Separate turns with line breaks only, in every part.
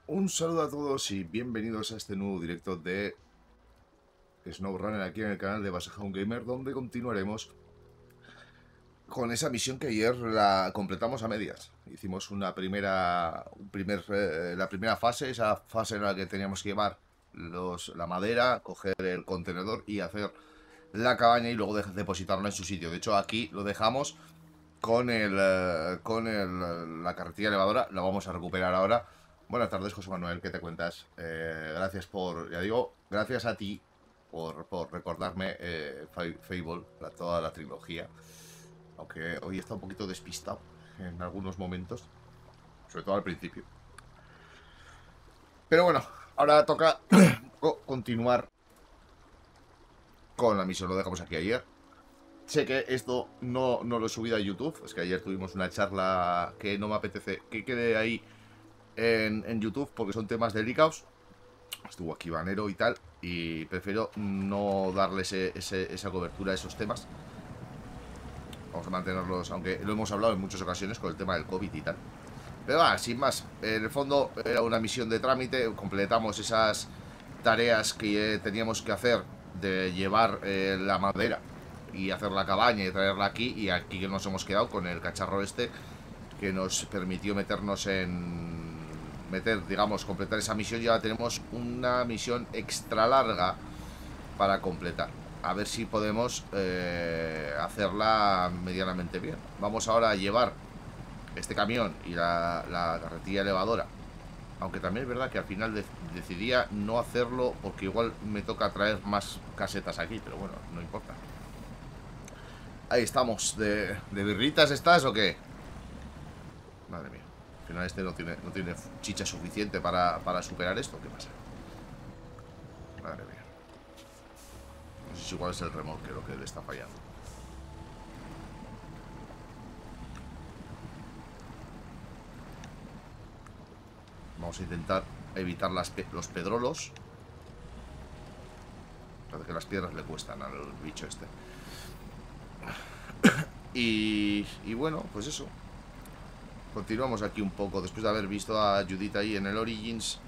Un saludo a todos y bienvenidos a este nuevo directo de SnowRunner aquí en el canal de Basajaun Gamer, donde continuaremos con esa misión que ayer la completamos a medias. Hicimos la primera fase, esa fase en la que teníamos que llevar la madera, coger el contenedor y hacer la cabaña y luego depositarla en su sitio. De hecho, aquí lo dejamos con la carretilla elevadora. La vamos a recuperar ahora. Buenas tardes, José Manuel, ¿qué te cuentas? Gracias ya digo, gracias a ti por recordarme Fable, toda la trilogía. Aunque hoy está un poquito despistado en algunos momentos, sobre todo al principio. Pero bueno, ahora toca continuar con la misión. Lo dejamos aquí ayer. Sé que esto no lo he subido a YouTube. Es que ayer tuvimos una charla que no me apetece que quede ahí en YouTube porque son temas delicados. Estuvo aquí Banero y tal. Y prefiero no darle esa cobertura a esos temas. Vamos a mantenerlos, aunque lo hemos hablado en muchas ocasiones con el tema del COVID y tal. Pero va, sin más. En el fondo era una misión de trámite. Completamos esas tareas que teníamos que hacer de llevar la madera y hacer la cabaña y traerla aquí. Y aquí que nos hemos quedado con el cacharro este que nos permitió digamos, completar esa misión. Y ahora tenemos una misión extra larga para completar. A ver si podemos hacerla medianamente bien. Vamos ahora a llevar este camión y la carretilla elevadora. Aunque también es verdad que al final decidía no hacerlo porque igual me toca traer más casetas aquí. Pero bueno, no importa. Ahí estamos. ¿De birritas estás o qué? Madre mía. Al final este no tiene chicha suficiente para superar esto. ¿Qué pasa? Madre mía. No sé si igual es el remolque lo que le está fallando. Vamos a intentar evitar los pedrolos. Parece que las piedras le cuestan al bicho este. Y bueno, pues eso. Continuamos aquí un poco. Después de haber visto a Judith ahí en el Origins,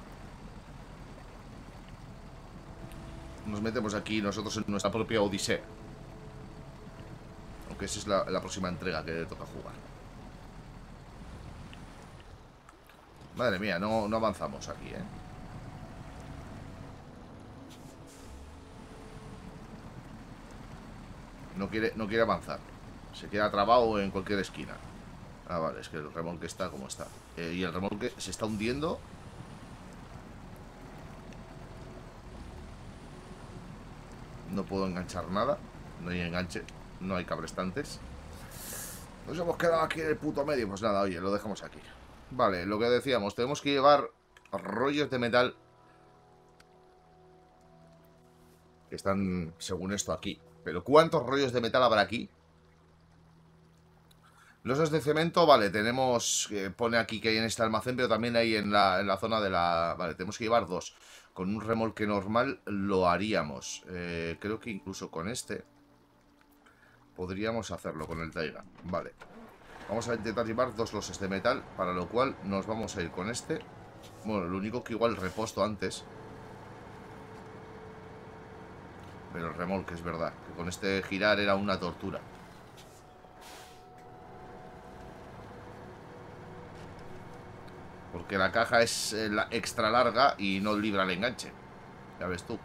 nos metemos aquí nosotros en nuestra propia Odisea. Aunque esa es la próxima entrega que toca jugar. Madre mía, no avanzamos aquí, ¿eh? No quiere avanzar. Se queda trabado en cualquier esquina. Ah, vale, es que el remolque está como está. Y el remolque se está hundiendo. No puedo enganchar nada. No hay enganche. No hay cabrestantes. Nos hemos quedado aquí en el puto medio. Pues nada, oye, lo dejamos aquí. Vale, lo que decíamos. Tenemos que llevar rollos de metal que están, según esto, aquí. Pero ¿cuántos rollos de metal habrá aquí? Losas de cemento, vale, tenemos... pone aquí que hay en este almacén, pero también hay en la zona de la... Vale, tenemos que llevar dos. Con un remolque normal lo haríamos. Creo que incluso con este podríamos hacerlo, con el Taiga. Vale. Vamos a intentar llevar dos losas de metal, para lo cual nos vamos a ir con este. Bueno, lo único que igual reposto antes. Pero el remolque, es verdad, que con este girar era una tortura. Porque la caja es extra larga y no libra el enganche. Ya ves tú.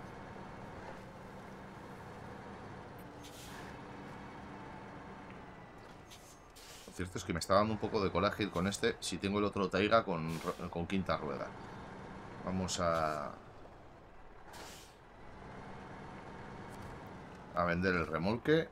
Lo cierto es que me está dando un poco de coraje ir con este si tengo el otro Taiga con quinta rueda. Vamos a vender el remolque.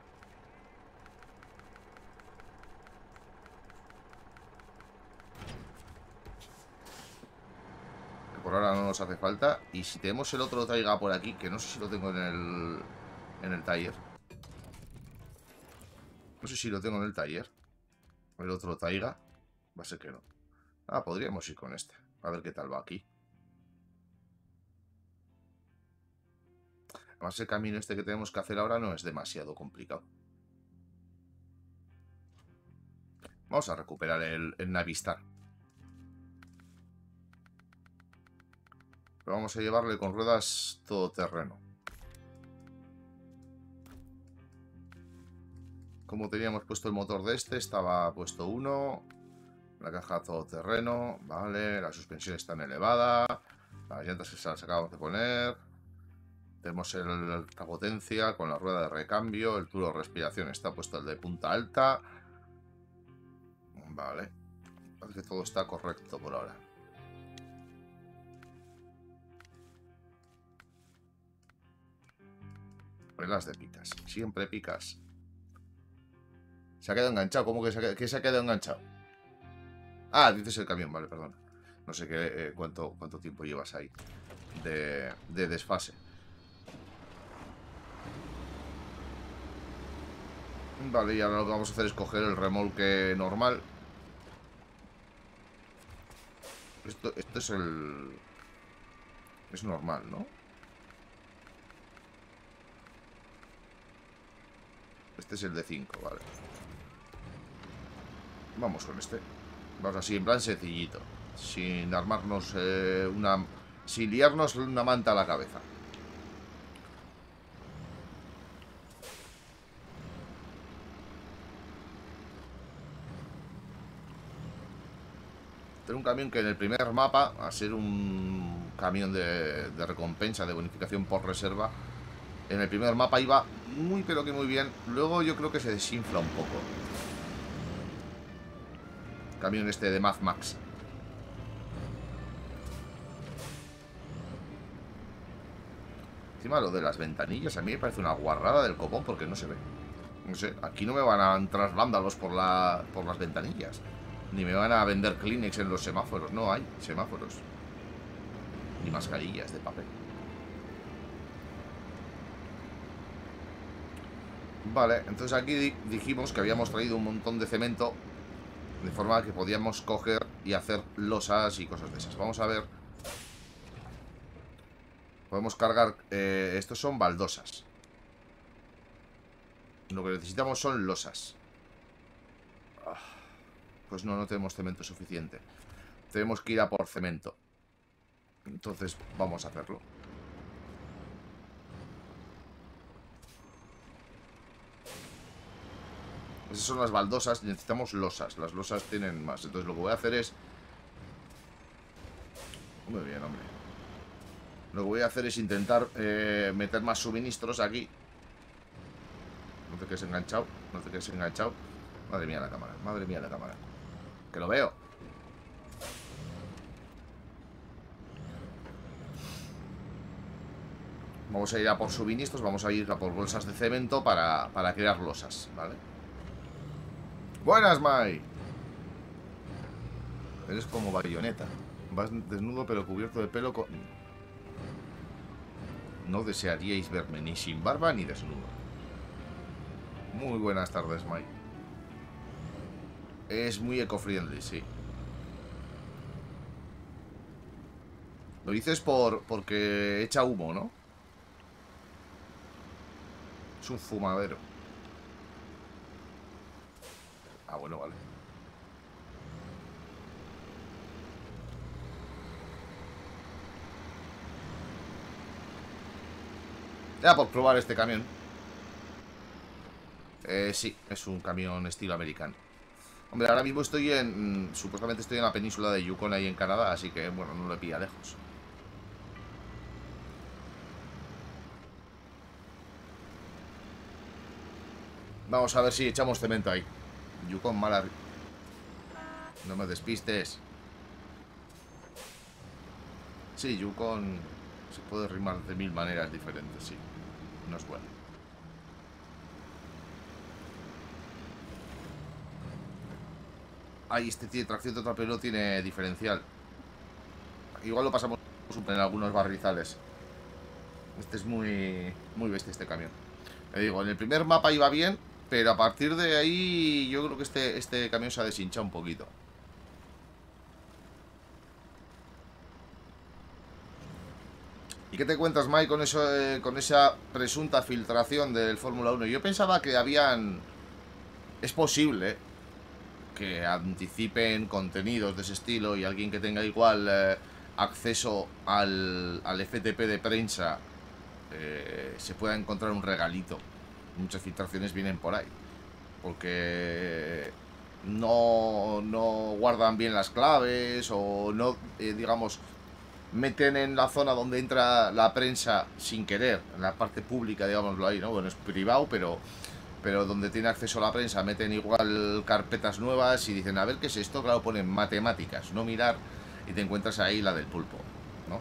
Que por ahora no nos hace falta. Y si tenemos el otro Taiga por aquí, que no sé si lo tengo en el taller. No sé si lo tengo en el taller. El otro Taiga. Va a ser que no. Ah, podríamos ir con este. A ver qué tal va aquí. Además, el camino este que tenemos que hacer ahora no es demasiado complicado. Vamos a recuperar el Navistar. Pero vamos a llevarle con ruedas todoterreno. Como teníamos puesto el motor de este, estaba puesto uno. La caja todoterreno, vale. La suspensión está elevada. Las llantas que se las acabamos de poner. Tenemos la potencia con la rueda de recambio. El tubo de respiración está puesto el de punta alta. Vale. Parece que todo está correcto por ahora. Reglas de picas. Siempre picas. Se ha quedado enganchado. ¿Cómo que se ha quedado enganchado? Ah, dices el camión. Vale, perdón. No sé qué, cuánto tiempo llevas ahí de desfase. Vale, y ahora lo que vamos a hacer es coger el remolque normal. Esto es el... Es normal, ¿no? Este es el de 5, vale. Vamos con este. Vamos así, en plan sencillito. Sin armarnos una... Sin liarnos una manta a la cabeza. Tener un camión que en el primer mapa, a ser un camión de recompensa, de bonificación por reserva, en el primer mapa iba muy pero que muy bien. Luego yo creo que se desinfla un poco. Camión este de Mad Max. Encima lo de las ventanillas a mí me parece una guarrada del copón porque no se ve. No sé, aquí no me van a entrar vándalos por las ventanillas. Ni me van a vender Kleenex en los semáforos. No hay semáforos. Ni mascarillas de papel. Vale, entonces aquí dijimos que habíamos traído un montón de cemento, de forma que podíamos coger y hacer losas y cosas de esas. Vamos a ver. Podemos cargar... estos son baldosas. Lo que necesitamos son losas. Pues no tenemos cemento suficiente. Tenemos que ir a por cemento. Entonces vamos a hacerlo. Esas son las baldosas. Necesitamos losas. Las losas tienen más. Entonces lo que voy a hacer es... Muy bien, hombre. Lo que voy a hacer es intentar meter más suministros aquí. No te quedes enganchado. No te quedes enganchado. Madre mía la cámara. Madre mía la cámara. Que lo veo. Vamos a ir a por suministros. Vamos a ir a por bolsas de cemento para crear losas, ¿vale? Buenas, Mai. Eres como Bayonetta. Vas desnudo pero cubierto de pelo con... No desearíais verme ni sin barba ni desnudo. Muy buenas tardes, Mai. Es muy eco-friendly, sí. Lo dices porque echa humo, ¿no? Es un fumadero. Ah, bueno, vale. Ya por probar este camión. Sí, es un camión estilo americano. Hombre, ahora mismo estoy en... Supuestamente estoy en la península de Yukon, ahí en Canadá. Así que, bueno, no lo pilla lejos. Vamos a ver si echamos cemento ahí. Yukon, mala... No me despistes. Sí, Yukon se puede rimar de 1000 maneras diferentes, sí. No es bueno. Ahí este tiene tracción total, pero no tiene diferencial. Igual lo pasamos en algunos barrizales. Este es muy bestia este camión. Le digo, en el primer mapa iba bien, pero a partir de ahí yo creo que este camión se ha deshinchado un poquito. ¿Y qué te cuentas, Mike, con eso, con esa presunta filtración del Fórmula 1? Yo pensaba que habían... Es posible que anticipen contenidos de ese estilo y alguien que tenga igual acceso al FTP de prensa, se pueda encontrar un regalito. Muchas filtraciones vienen por ahí, porque no guardan bien las claves, o no, digamos, meten en la zona donde entra la prensa sin querer, en la parte pública, digámoslo ahí, ¿no? Bueno, es privado, pero donde tiene acceso a la prensa meten igual carpetas nuevas y dicen, a ver qué es esto. Claro, ponen matemáticas, no mirar, y te encuentras ahí la del pulpo, ¿no?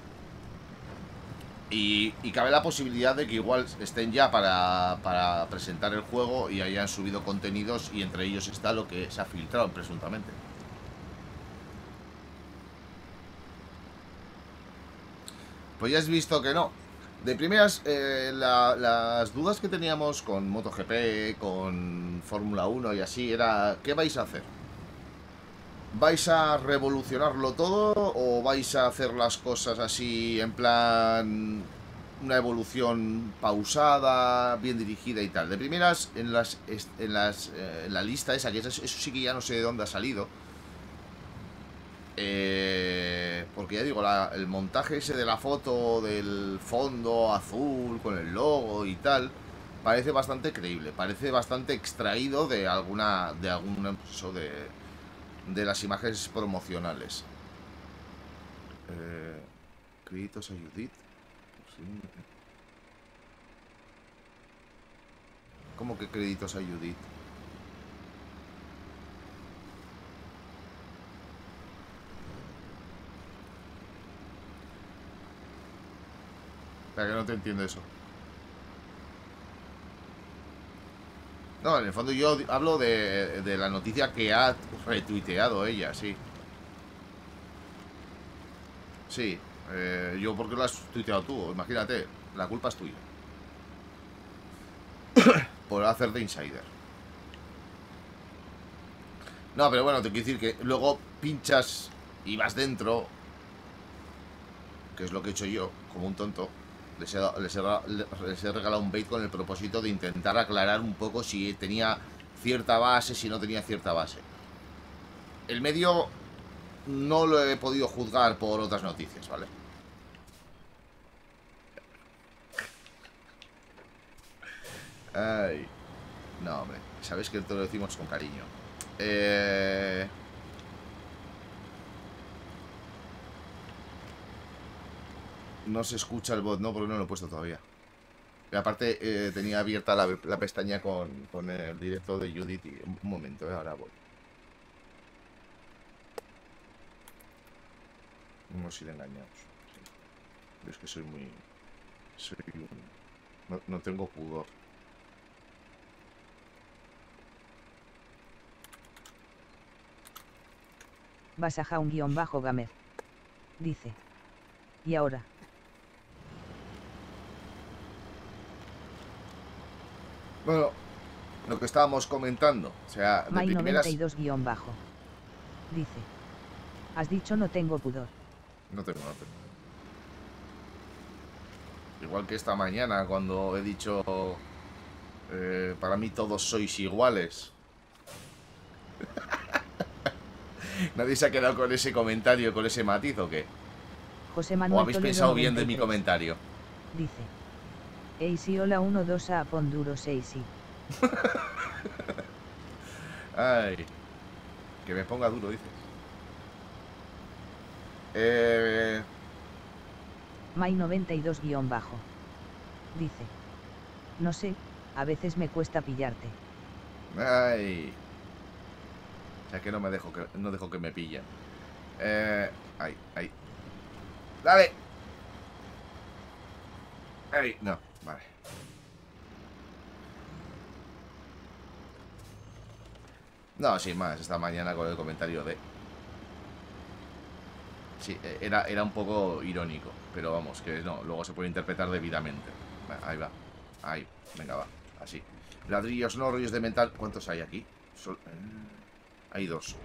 Y cabe la posibilidad de que igual estén ya para presentar el juego y hayan subido contenidos, y entre ellos está lo que se ha filtrado presuntamente. Pues ya has visto que no. De primeras, las dudas que teníamos con MotoGP, con Fórmula 1 y así, era, ¿qué vais a hacer? ¿Vais a revolucionarlo todo o vais a hacer las cosas así en plan una evolución pausada, bien dirigida y tal? De primeras, en la lista esa, que eso sí que ya no sé de dónde ha salido, porque ya digo, el montaje ese de la foto del fondo azul con el logo y tal parece bastante creíble, parece bastante extraído de algún eso de las imágenes promocionales. Créditos a Judith. Sí. ¿Cómo que créditos a Judith? Espera, que no te entiendo eso. No, en el fondo yo hablo de la noticia que ha retuiteado ella, sí. Sí, yo porque lo has tuiteado tú, imagínate, la culpa es tuya. Por hacer de insider. No, pero bueno, te quiero decir que luego pinchas y vas dentro, que es lo que he hecho yo, como un tonto. Les he regalado un bait con el propósito de intentar aclarar un poco si tenía cierta base, si no tenía cierta base. El medio no lo he podido juzgar por otras noticias, ¿vale? Ay. No, hombre, sabes que te lo decimos con cariño. No se escucha el bot, no, porque no lo he puesto todavía. Y aparte, tenía abierta la pestaña con el directo de Judith. Y un momento, ahora voy. Hemos sido engañados. Sí. Yo es que soy muy... no tengo pudor.
Basaja un guión bajo Gamer. Dice. Y ahora.
Bueno, lo que estábamos comentando. O sea, de
May
primeras...
92 guión bajo. Dice. Has dicho no tengo pudor.
No tengo. Igual que esta mañana cuando he dicho... para mí todos sois iguales. ¿Nadie se ha quedado con ese comentario, con ese matiz o qué?
José Manuel
¿O habéis
Toledo
pensado bien
93.
de mi comentario?
Dice. Eisi hola 1-2 a Ponduro 6 y.
Ay. Que me ponga duro, dices.
May 92 guión bajo. Dice. No sé, a veces me cuesta pillarte.
Ay. O sea que no dejo que me pillen. Ahí. ¡Dale! ¡Ay! No, vale. No, sin más, esta mañana con el comentario de... Sí, era un poco irónico, pero vamos, que no, luego se puede interpretar debidamente. Ahí va. Ahí, venga, va. Así. Ladrillos, no, rollos de metal. ¿Cuántos hay aquí? Hay 2.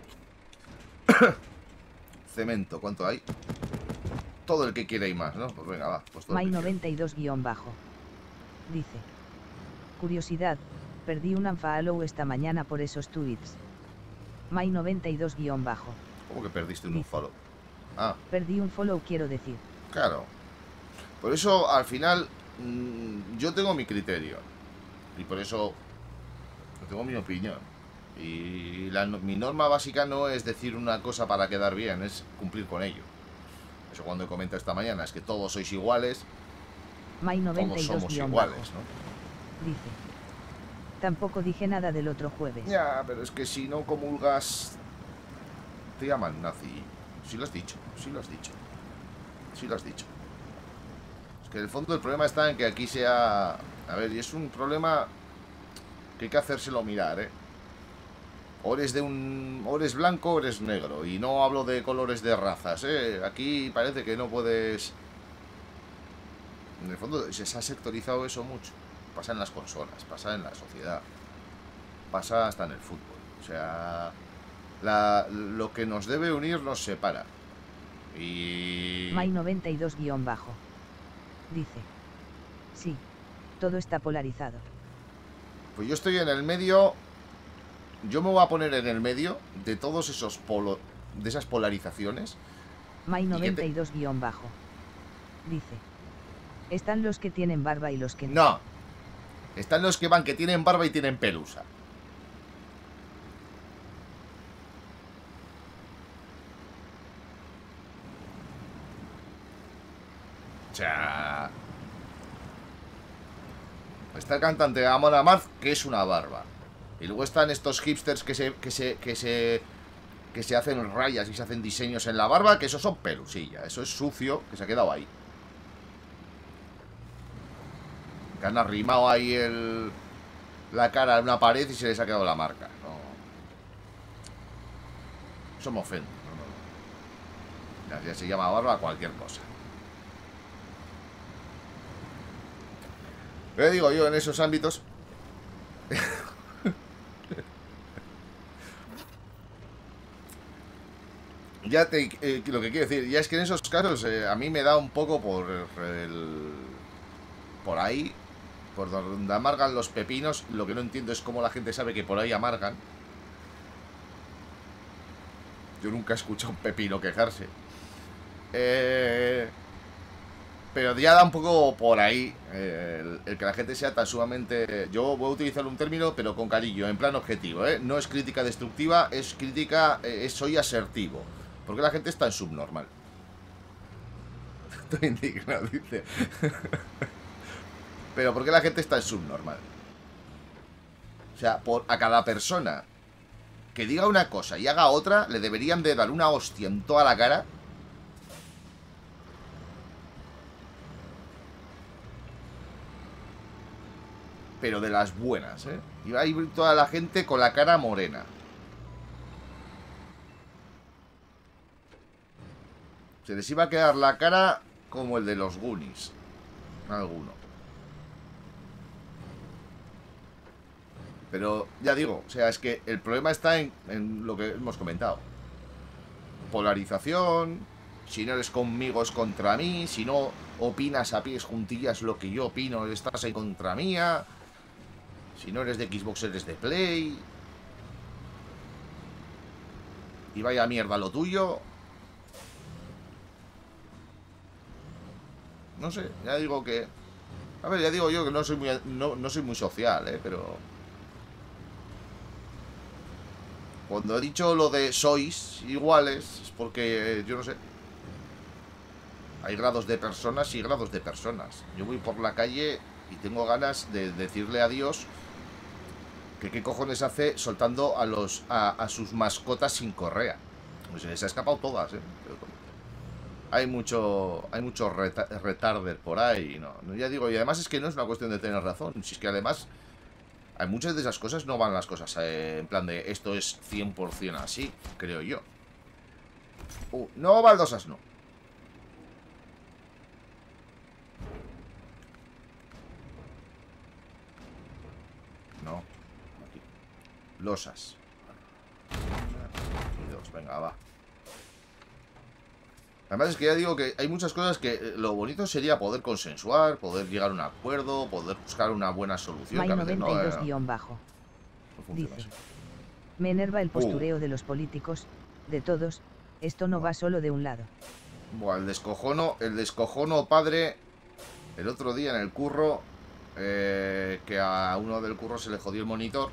Cemento, ¿cuánto hay? Todo el que quiera y más, ¿no? Pues venga, va. Pues todo
May 92 guión bajo. Dice. Curiosidad, perdí un unfollow esta mañana por esos tweets. May 92 guión bajo.
¿Cómo que perdiste un unfollow? Ah,
Perdí un follow, quiero decir.
claro. Por eso, al final, yo tengo mi criterio. Y por eso tengo mi opinión. Y mi norma básica no es decir una cosa para quedar bien, es cumplir con ello. Eso cuando he comentado esta mañana, es que todos sois iguales,
May
todos
92
somos
guión
iguales,
bajo.
¿no?
Dice. Tampoco dije nada del otro jueves.
Ya, pero es que si no comulgas, te llaman nazi. Sí lo has dicho, sí lo has dicho. Sí lo has dicho. Es que en el fondo el problema está en que aquí sea... A ver, y es un problema que hay que hacérselo mirar, ¿eh? O eres o eres blanco o eres negro. Y no hablo de colores de razas, ¿eh? Aquí parece que no puedes... En el fondo se ha sectorizado eso mucho. Pasa en las consolas, pasa en la sociedad, pasa hasta en el fútbol. O sea, lo que nos debe unir nos separa. Y...
May 92 guión bajo. Dice. Sí. Todo está polarizado.
Pues yo estoy en el medio. Yo me voy a poner en el medio de todos esos de esas polarizaciones.
May 92 guión bajo. Dice. Están los que tienen barba y los que no.
No. Están los que van que tienen barba y tienen pelusa. O sea... Está el cantante Amon Amarth, que es una barba. Y luego están estos hipsters que se hacen rayas y se hacen diseños en la barba, que eso son pelusilla. Eso es sucio, que se ha quedado ahí. Que han arrimado ahí la cara en una pared y se les ha quedado la marca. No. Eso me ofende. No. Ya se llama barba cualquier cosa. Pero digo yo, en esos ámbitos... ya lo que quiero decir, ya es que en esos casos a mí me da un poco por ahí, por donde amargan los pepinos. Lo que no entiendo es cómo la gente sabe que por ahí amargan. Yo nunca he escuchado a un pepino quejarse. Pero ya da un poco por ahí el que la gente sea tan sumamente... Yo voy a utilizar un término, pero con cariño, en plan objetivo, ¿eh? No es crítica destructiva, es crítica... soy asertivo. Porque la gente está en subnormal. Estoy indignado, dice. Pero ¿por qué la gente está en subnormal? O sea, a cada persona que diga una cosa y haga otra, le deberían de dar una hostia en toda la cara. Pero de las buenas, ¿eh? Y va a ir toda la gente con la cara morena. Se les iba a quedar la cara como el de los Goonies. Alguno. Pero ya digo, o sea, es que el problema está en lo que hemos comentado. Polarización. Si no eres conmigo es contra mí. Si no opinas a pies juntillas lo que yo opino, estás en contra mía. Si no eres de Xbox, eres de Play. Y vaya mierda lo tuyo. No sé, ya digo que... A ver, ya digo yo que no soy muy social, pero... Cuando he dicho lo de sois iguales, es porque, yo no sé... Hay grados de personas y grados de personas. Yo voy por la calle y tengo ganas de decirle a Dios que qué cojones hace soltando a sus mascotas sin correa. Pues se les ha escapado todas, Hay mucho retarder por ahí, no, ya digo, y además es que no es una cuestión de tener razón, si es que además hay muchas de esas cosas, no van las cosas en plan de esto es 100% así, creo yo. No, baldosas no. No, aquí. Losas. Y dos, venga, va. Además es que ya digo que hay muchas cosas que lo bonito sería poder consensuar, poder llegar a un acuerdo, poder buscar una buena solución.
May 92 guión bajo.
No
Dice.
así.
Me enerva el postureo de los políticos, de todos, Esto no va solo de un lado.
Buah, el descojono, padre. El otro día en el curro, que a uno del curro se le jodió el monitor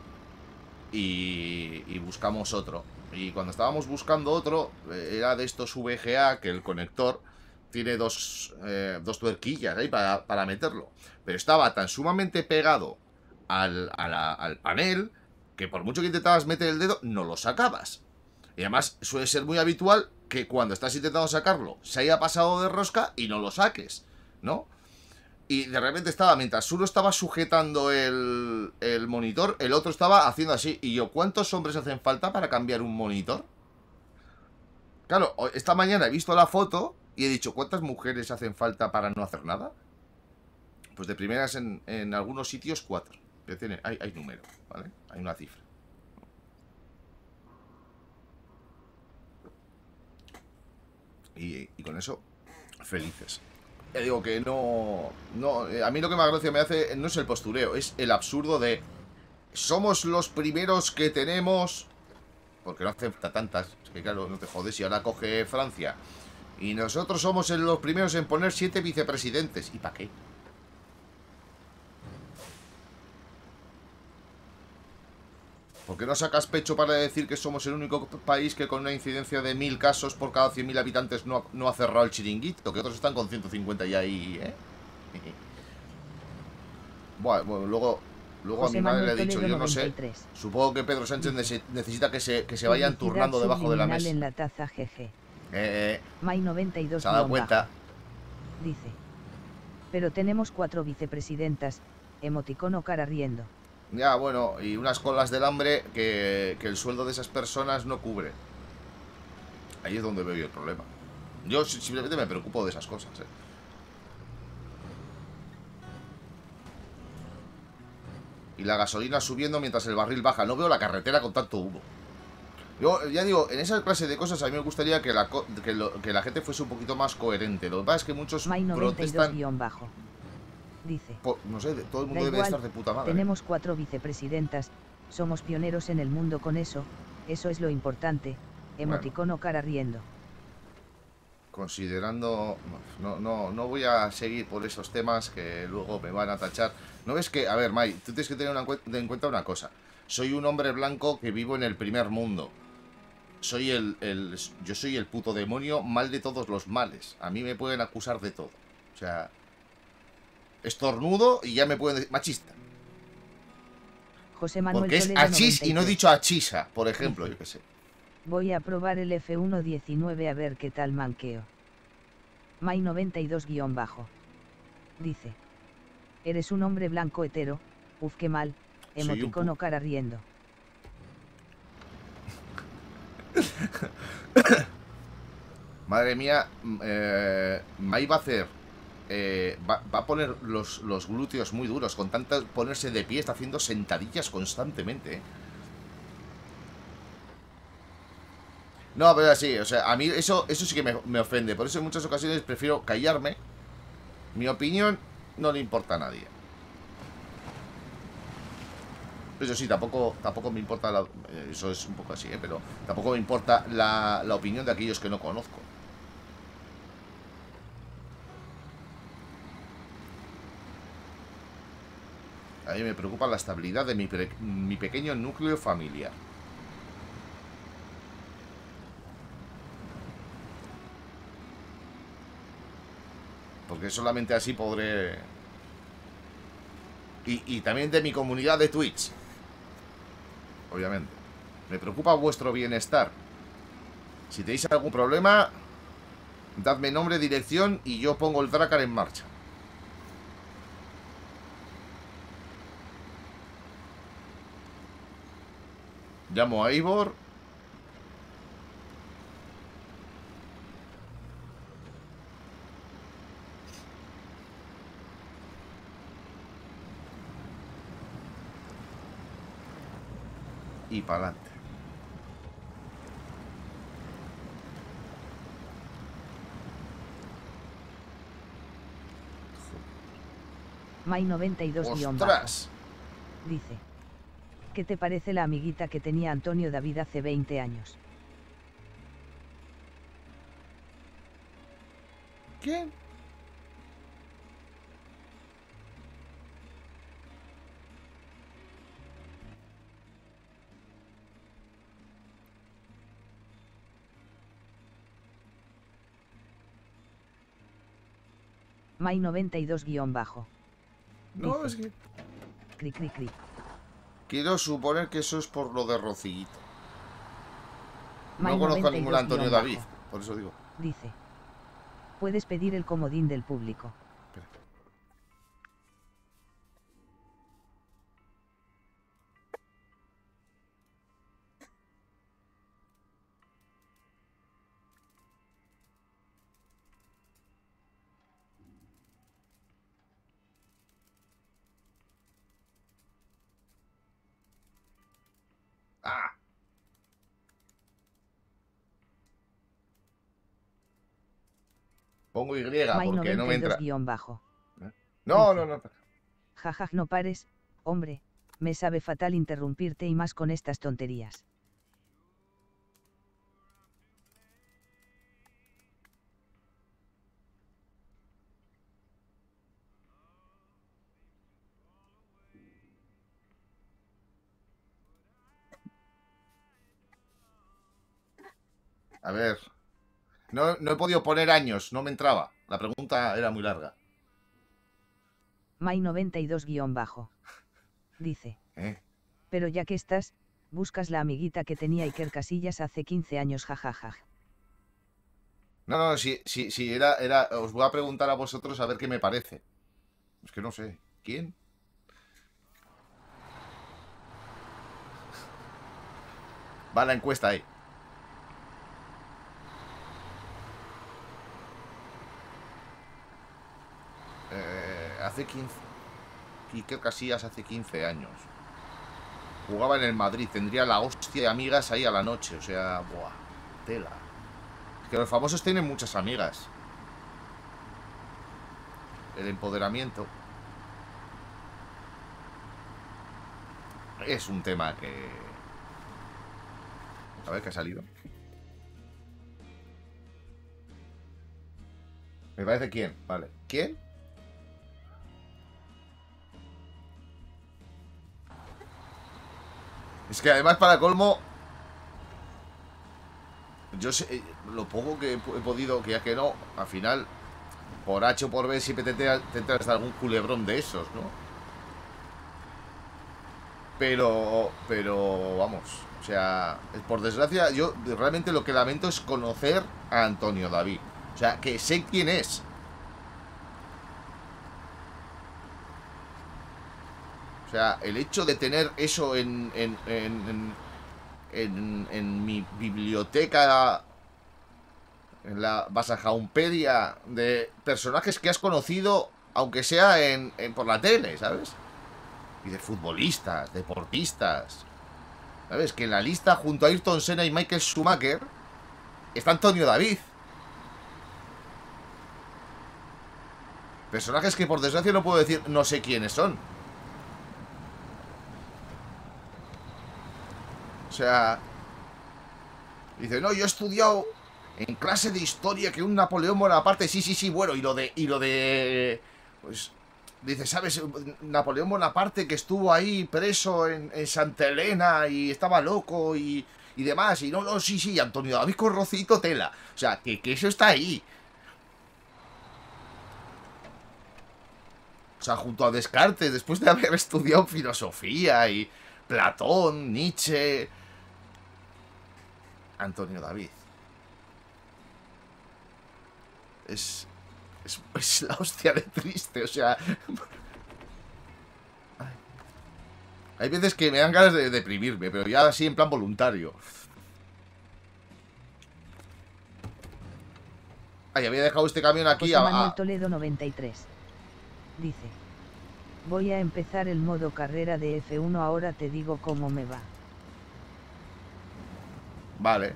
y buscamos otro. Y cuando estábamos buscando otro, era de estos VGA, que el conector tiene dos tuerquillas ahí para meterlo. Pero estaba tan sumamente pegado al panel que por mucho que intentabas meter el dedo, no lo sacabas. Y además suele ser muy habitual que cuando estás intentando sacarlo se haya pasado de rosca y no lo saques, ¿no? Y de repente estaba, mientras uno estaba sujetando el monitor, el otro estaba haciendo así. Y yo, ¿cuántos hombres hacen falta para cambiar un monitor? Claro, esta mañana he visto la foto y he dicho, ¿cuántas mujeres hacen falta para no hacer nada? Pues de primeras en algunos sitios 4. Que tiene, hay número, ¿vale? Hay una cifra. Y con eso, felices. Ya digo que no, a mí lo que más gracia me hace no es el postureo, es el absurdo de somos los primeros que tenemos, porque no acepta tantas, es que claro, no te jodes, y ahora coge Francia y nosotros somos los primeros en poner 7 vicepresidentes. ¿Y para qué? ¿Por qué no sacas pecho para decir que somos el único país que con una incidencia de 1000 casos por cada 100.000 habitantes no ha cerrado el chiringuito? Que otros están con 150 y ahí, ¿eh? Bueno, luego a mi madre le he dicho, yo no sé. Supongo que Pedro Sánchez necesita que se vayan turnando debajo de la mesa.
En la taza, jeje. May 92
se ha dado cuenta.
Dice. Pero tenemos 4 vicepresidentas, emoticono cara riendo.
Ya, bueno, y unas colas del hambre que el sueldo de esas personas no cubre. Ahí es donde veo yo el problema. Yo simplemente me preocupo de esas cosas, ¿eh? Y la gasolina subiendo mientras el barril baja. No veo la carretera con tanto humo. Yo ya digo, en esa clase de cosas a mí me gustaría que la gente fuese un poquito más coherente. Lo que pasa es que muchos protestan...
Dice.
No sé, todo el mundo debe estar de puta madre.
Tenemos 4 vicepresidentas, somos pioneros en el mundo con eso es lo importante, emoticono cara riendo.
Considerando... No voy a seguir por esos temas que luego me van a tachar. ¿No ves que... A ver, Mai, tú tienes que tener en cuenta una cosa. Soy un hombre blanco que vivo en el primer mundo. Yo soy el puto demonio, mal de todos los males. A mí me pueden acusar de todo. O sea... estornudo y ya me pueden decir machista.
José Manuel
porque es
Toledo,
achis
93.
Y no he dicho achisa, por ejemplo, yo qué sé.
Voy a probar el F1.19 a ver qué tal manqueo. May 92 _ dice. Eres un hombre blanco hetero, uf qué mal, emoticono cara riendo.
Madre mía, May va a hacer... va a poner los glúteos muy duros. Con tanto ponerse de pie, está haciendo sentadillas constantemente, ¿eh? No, pero así, o sea, a mí eso sí que me ofende. Por eso en muchas ocasiones prefiero callarme. Mi opinión no le importa a nadie. Eso sí, tampoco me importa eso es un poco así, ¿eh? Pero tampoco me importa la opinión de aquellos que no conozco. A mí me preocupa la estabilidad de mi pequeño núcleo familiar. Porque solamente así podré... Y también de mi comunidad de Twitch. Obviamente. Me preocupa vuestro bienestar. Si tenéis algún problema, dadme nombre, dirección y yo pongo el Drakkar en marcha. Llamo a Ivor. Y para adelante.
May 92
¡Ostras!
dice. ¿Qué te parece la amiguita que tenía Antonio David hace 20 años?
¿Quién?
May 92 _
No,
Dice,
es que...
Cri cri cri.
Quiero suponer que eso es por lo de Rocillito.
May
No conozco a ningún
92
Antonio
_
David, por eso digo.
Dice. Puedes pedir el comodín del público.
Espera. Ah, pongo Y
May
porque no me
92
entra.
_
No,
dice.
no, no.
Jajaj, no pares, hombre, me sabe fatal interrumpirte y más con estas tonterías.
A ver. No he podido poner años, no me entraba. La pregunta era muy larga.
May 92 _ dice.
¿Eh?
Pero ya que estás, buscas la amiguita que tenía Iker Casillas hace 15 años, jajajaj.
No, sí, era... Os voy a preguntar a vosotros a ver qué me parece. Es que no sé. ¿Quién? Va la encuesta ahí. Hace 15... Iker Casillas hace 15 años. Jugaba en el Madrid. Tendría la hostia de amigas ahí a la noche. O sea, buah, tela. Es que los famosos tienen muchas amigas. El empoderamiento es un tema que... A ver qué ha salido. Me parece quién, vale. ¿Quién? Es que además, para colmo, yo sé, lo poco que he podido, que ya que no, al final, por H o por B, siempre te entras de algún culebrón de esos, ¿no? Pero, vamos, o sea, por desgracia, yo realmente lo que lamento es conocer a Antonio David. O sea, que sé quién es. O sea, el hecho de tener eso en mi biblioteca, en la Basajaumpedia de personajes que has conocido, aunque sea por la tele, ¿sabes? Y de futbolistas, deportistas, ¿sabes? Que en la lista, junto a Ayrton Senna y Michael Schumacher, está Antonio David. Personajes que por desgracia no puedo decir, no sé quiénes son. O sea, dice, no, yo he estudiado en clase de historia que un Napoleón Bonaparte, sí, bueno, y lo de, pues, dice, ¿sabes? Napoleón Bonaparte que estuvo ahí preso en Santa Elena y estaba loco y demás, y no, sí, Antonio David con Rocito Tela. O sea, que eso está ahí. O sea, junto a Descartes, después de haber estudiado filosofía y Platón, Nietzsche... Antonio David. Es la hostia de triste, o sea... Hay veces que me dan ganas de deprimirme, pero ya así en plan voluntario. Ay, había dejado este camión aquí
José Manuel Toledo 93. Dice. Voy a empezar el modo carrera de F1, ahora te digo cómo me va.
Vale.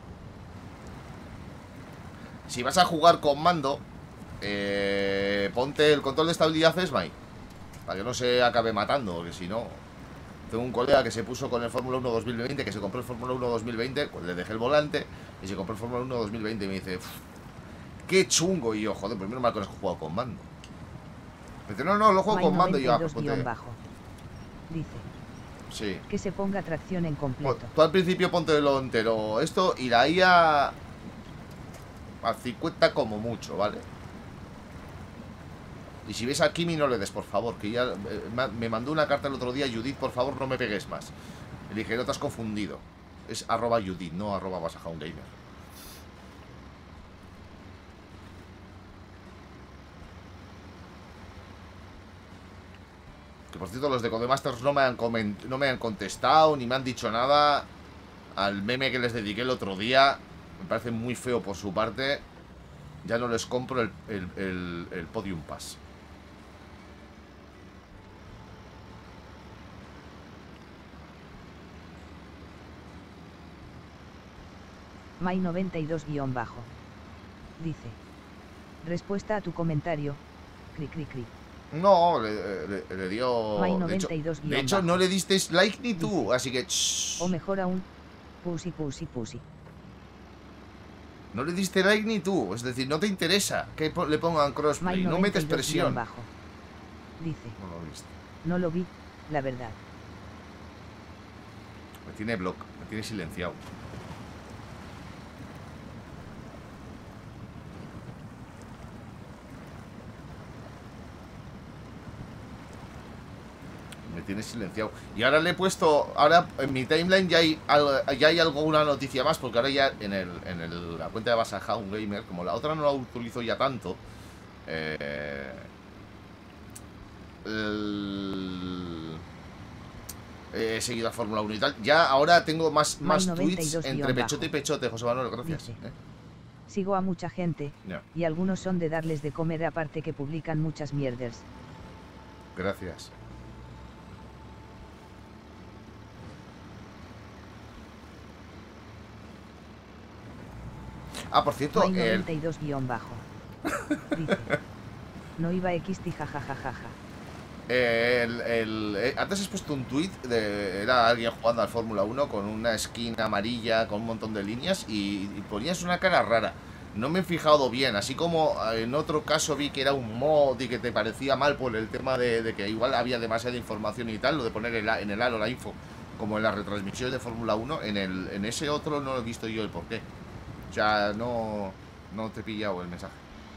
Si vas a jugar con mando, ponte el control de estabilidad Esmay, para que no se acabe matando, porque si no... Tengo un colega que se puso con el Fórmula 1 2020, que se compró el Fórmula 1 2020, pues le dejé el volante y se compró el Fórmula 1 2020 y me dice, Qué chungo. Y yo, joder, primero mal que has jugado con mando. Me dice, no, no, lo juego con mando. Y yo, pues ponte...
bajo. Dice.
Sí.
Que se ponga tracción en completo.
Tú al principio ponte lo entero esto y la IA a 50 como mucho, ¿vale? Y si ves a Kimi no le des, por favor, que ya me mandó una carta el otro día, Judith, por favor no me pegues más. Le dije, no te has confundido. Es @Judith, no @BasajaunGamer. Que por cierto, los de Codemasters no me han contestado, ni me han dicho nada al meme que les dediqué el otro día. Me parece muy feo por su parte. Ya no les compro el Podium Pass.
May92-bajo. Dice. Respuesta a tu comentario. Cri cri cri.
No, le dio... De hecho, no le diste like ni tú,
dice,
así que...
O mejor aún, pussy pussy pussy.
No le diste like ni tú, es decir, no te interesa que le pongan crossplay, no metes presión.
Bajo. Dice.
No lo viste.
No lo vi, la verdad.
Me tiene me tiene silenciado. Me tiene silenciado. Y ahora le he puesto... Ahora en mi timeline ya hay alguna noticia más. Porque ahora ya en la cuenta de Basajaungamer, como la otra no la utilizo ya tanto, he seguido a Fórmula 1 y tal. Ya ahora tengo más tweets entre pechote y pechote, José Manuel, gracias.
Sigo a mucha gente, y algunos son de darles de comer aparte que publican muchas mierders.
Gracias. Ah, por cierto,
92-bajo. Dice. No iba XT jajajajaja.
Antes has puesto un tweet era alguien jugando al Fórmula 1 con una skin amarilla con un montón de líneas y ponías una cara rara. No me he fijado bien, así como en otro caso vi que era un mod y que te parecía mal por el tema de que igual había demasiada información y tal, lo de poner en el halo la info, como en las retransmisiones de Fórmula 1, en ese otro no he visto yo el porqué. O sea, no te he pillado el mensaje.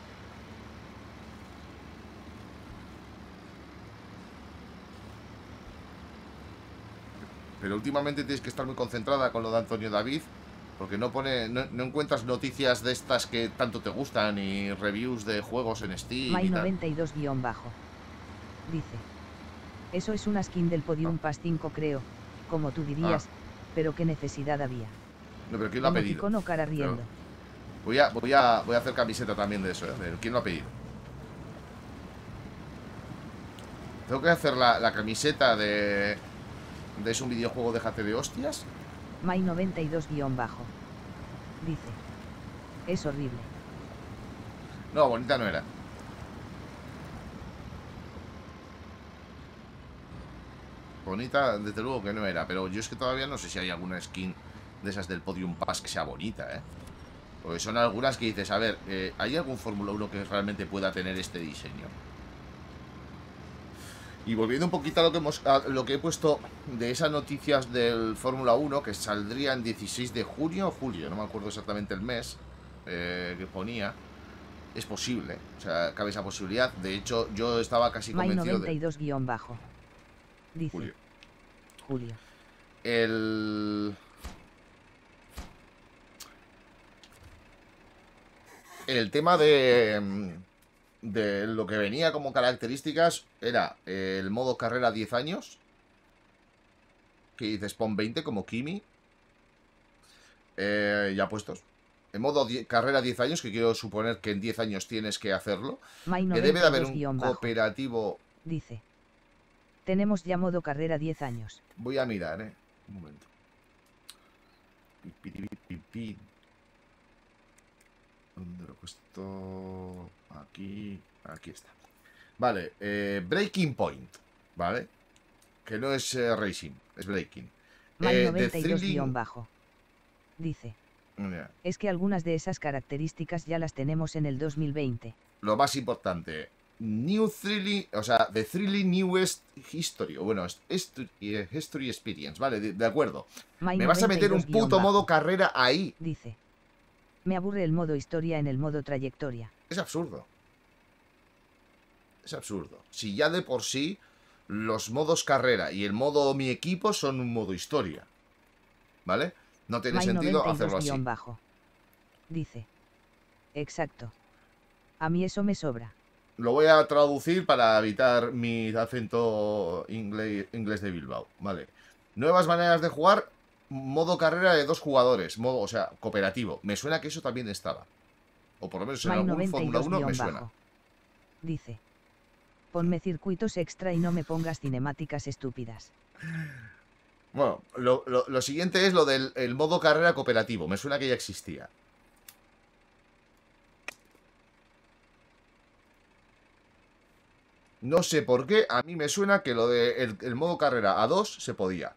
Pero últimamente tienes que estar muy concentrada con lo de Antonio David, porque no encuentras noticias de estas que tanto te gustan y reviews de juegos en Steam.
May92-bajo. Dice. Eso es una skin del Podium Pass 5 creo, como tú dirías, pero qué necesidad había.
No, pero ¿quién lo ha pedido?
Icono cara riendo.
Voy a hacer camiseta también de eso, ¿eh? ¿Quién lo ha pedido? Tengo que hacer la camiseta de... ¿Es un videojuego, déjate de hostias?
May92-bajo. Dice. Es horrible.
No, bonita no era. Bonita, desde luego que no era. Pero yo es que todavía no sé si hay alguna skin de esas del Podium Pass que sea bonita, ¿eh? Porque son algunas que dices, a ver, ¿hay algún Fórmula 1 que realmente pueda tener este diseño? Y volviendo un poquito a lo que he puesto de esas noticias del Fórmula 1, que saldría en 16 de junio o julio, no me acuerdo exactamente el mes que ponía. Es posible, o sea, cabe esa posibilidad. De hecho, yo estaba casi convencido de...
May92-bajo. Dice. Julio.
El tema de lo que venía como características era el modo carrera 10 años, que dices pon 20 como Kimi, ya puestos. En modo carrera 10 años, que quiero suponer que en 10 años tienes que hacerlo, que debe de haber un cooperativo.
Dice. Tenemos ya modo carrera 10 años.
Voy a mirar, un momento. ¿Dónde lo he puesto? Aquí está. Vale, Breaking Point, ¿vale? Que no es Racing, es Breaking.
May92-bajo. Dice.
Ya.
Es que algunas de esas características ya las tenemos en el 2020.
Lo más importante, New Thrilling, o sea, The Thrilling Newest History, o bueno, History Experience, vale, de acuerdo.
May
Me vas a meter un
92 guión
puto modo
bajo.
carrera ahí.
Dice. Me aburre el modo historia en el modo trayectoria.
Es absurdo. Es absurdo. Si ya de por sí los modos carrera y el modo mi equipo son un modo historia. ¿Vale? No tiene
May
sentido
92
hacerlo así.
guión bajo. Dice. Exacto. A mí eso me sobra.
Lo voy a traducir para evitar mi acento inglés de Bilbao. Vale. Nuevas maneras de jugar. Modo carrera de 2 jugadores. Modo, o sea, cooperativo. Me suena que eso también estaba. O por lo menos en
May
algún Fórmula
92
1 me
guión
suena.
bajo. Dice. Ponme circuitos extra y no me pongas cinemáticas estúpidas.
Bueno, lo siguiente es lo del el modo carrera cooperativo. Me suena que ya existía. No sé por qué, a mí me suena que lo de el modo carrera a 2 se podía.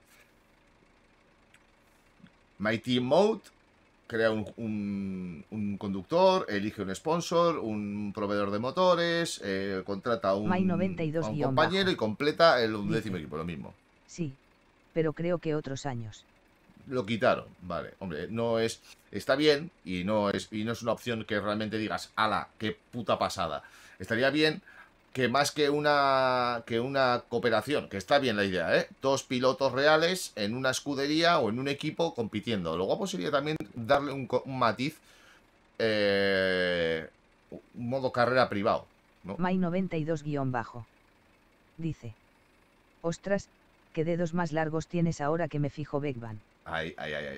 My Team Mode crea un conductor, elige un sponsor, un proveedor de motores, contrata a
May
un
92 guión
compañero
bajo.
y completa el
Dice.
11º equipo, lo mismo.
Sí. Pero creo que otros años.
Lo quitaron, vale, hombre, no es... Está bien y no es una opción que realmente digas, ala, qué puta pasada. Estaría bien que más que una cooperación, que está bien la idea, ¿eh? 2 pilotos reales en una escudería o en un equipo compitiendo. Lo guapo sería también darle un matiz, un modo carrera privado, ¿no?
May 92 guión bajo. Dice. Ostras, qué dedos más largos tienes ahora que me fijo Beckman.
Ay.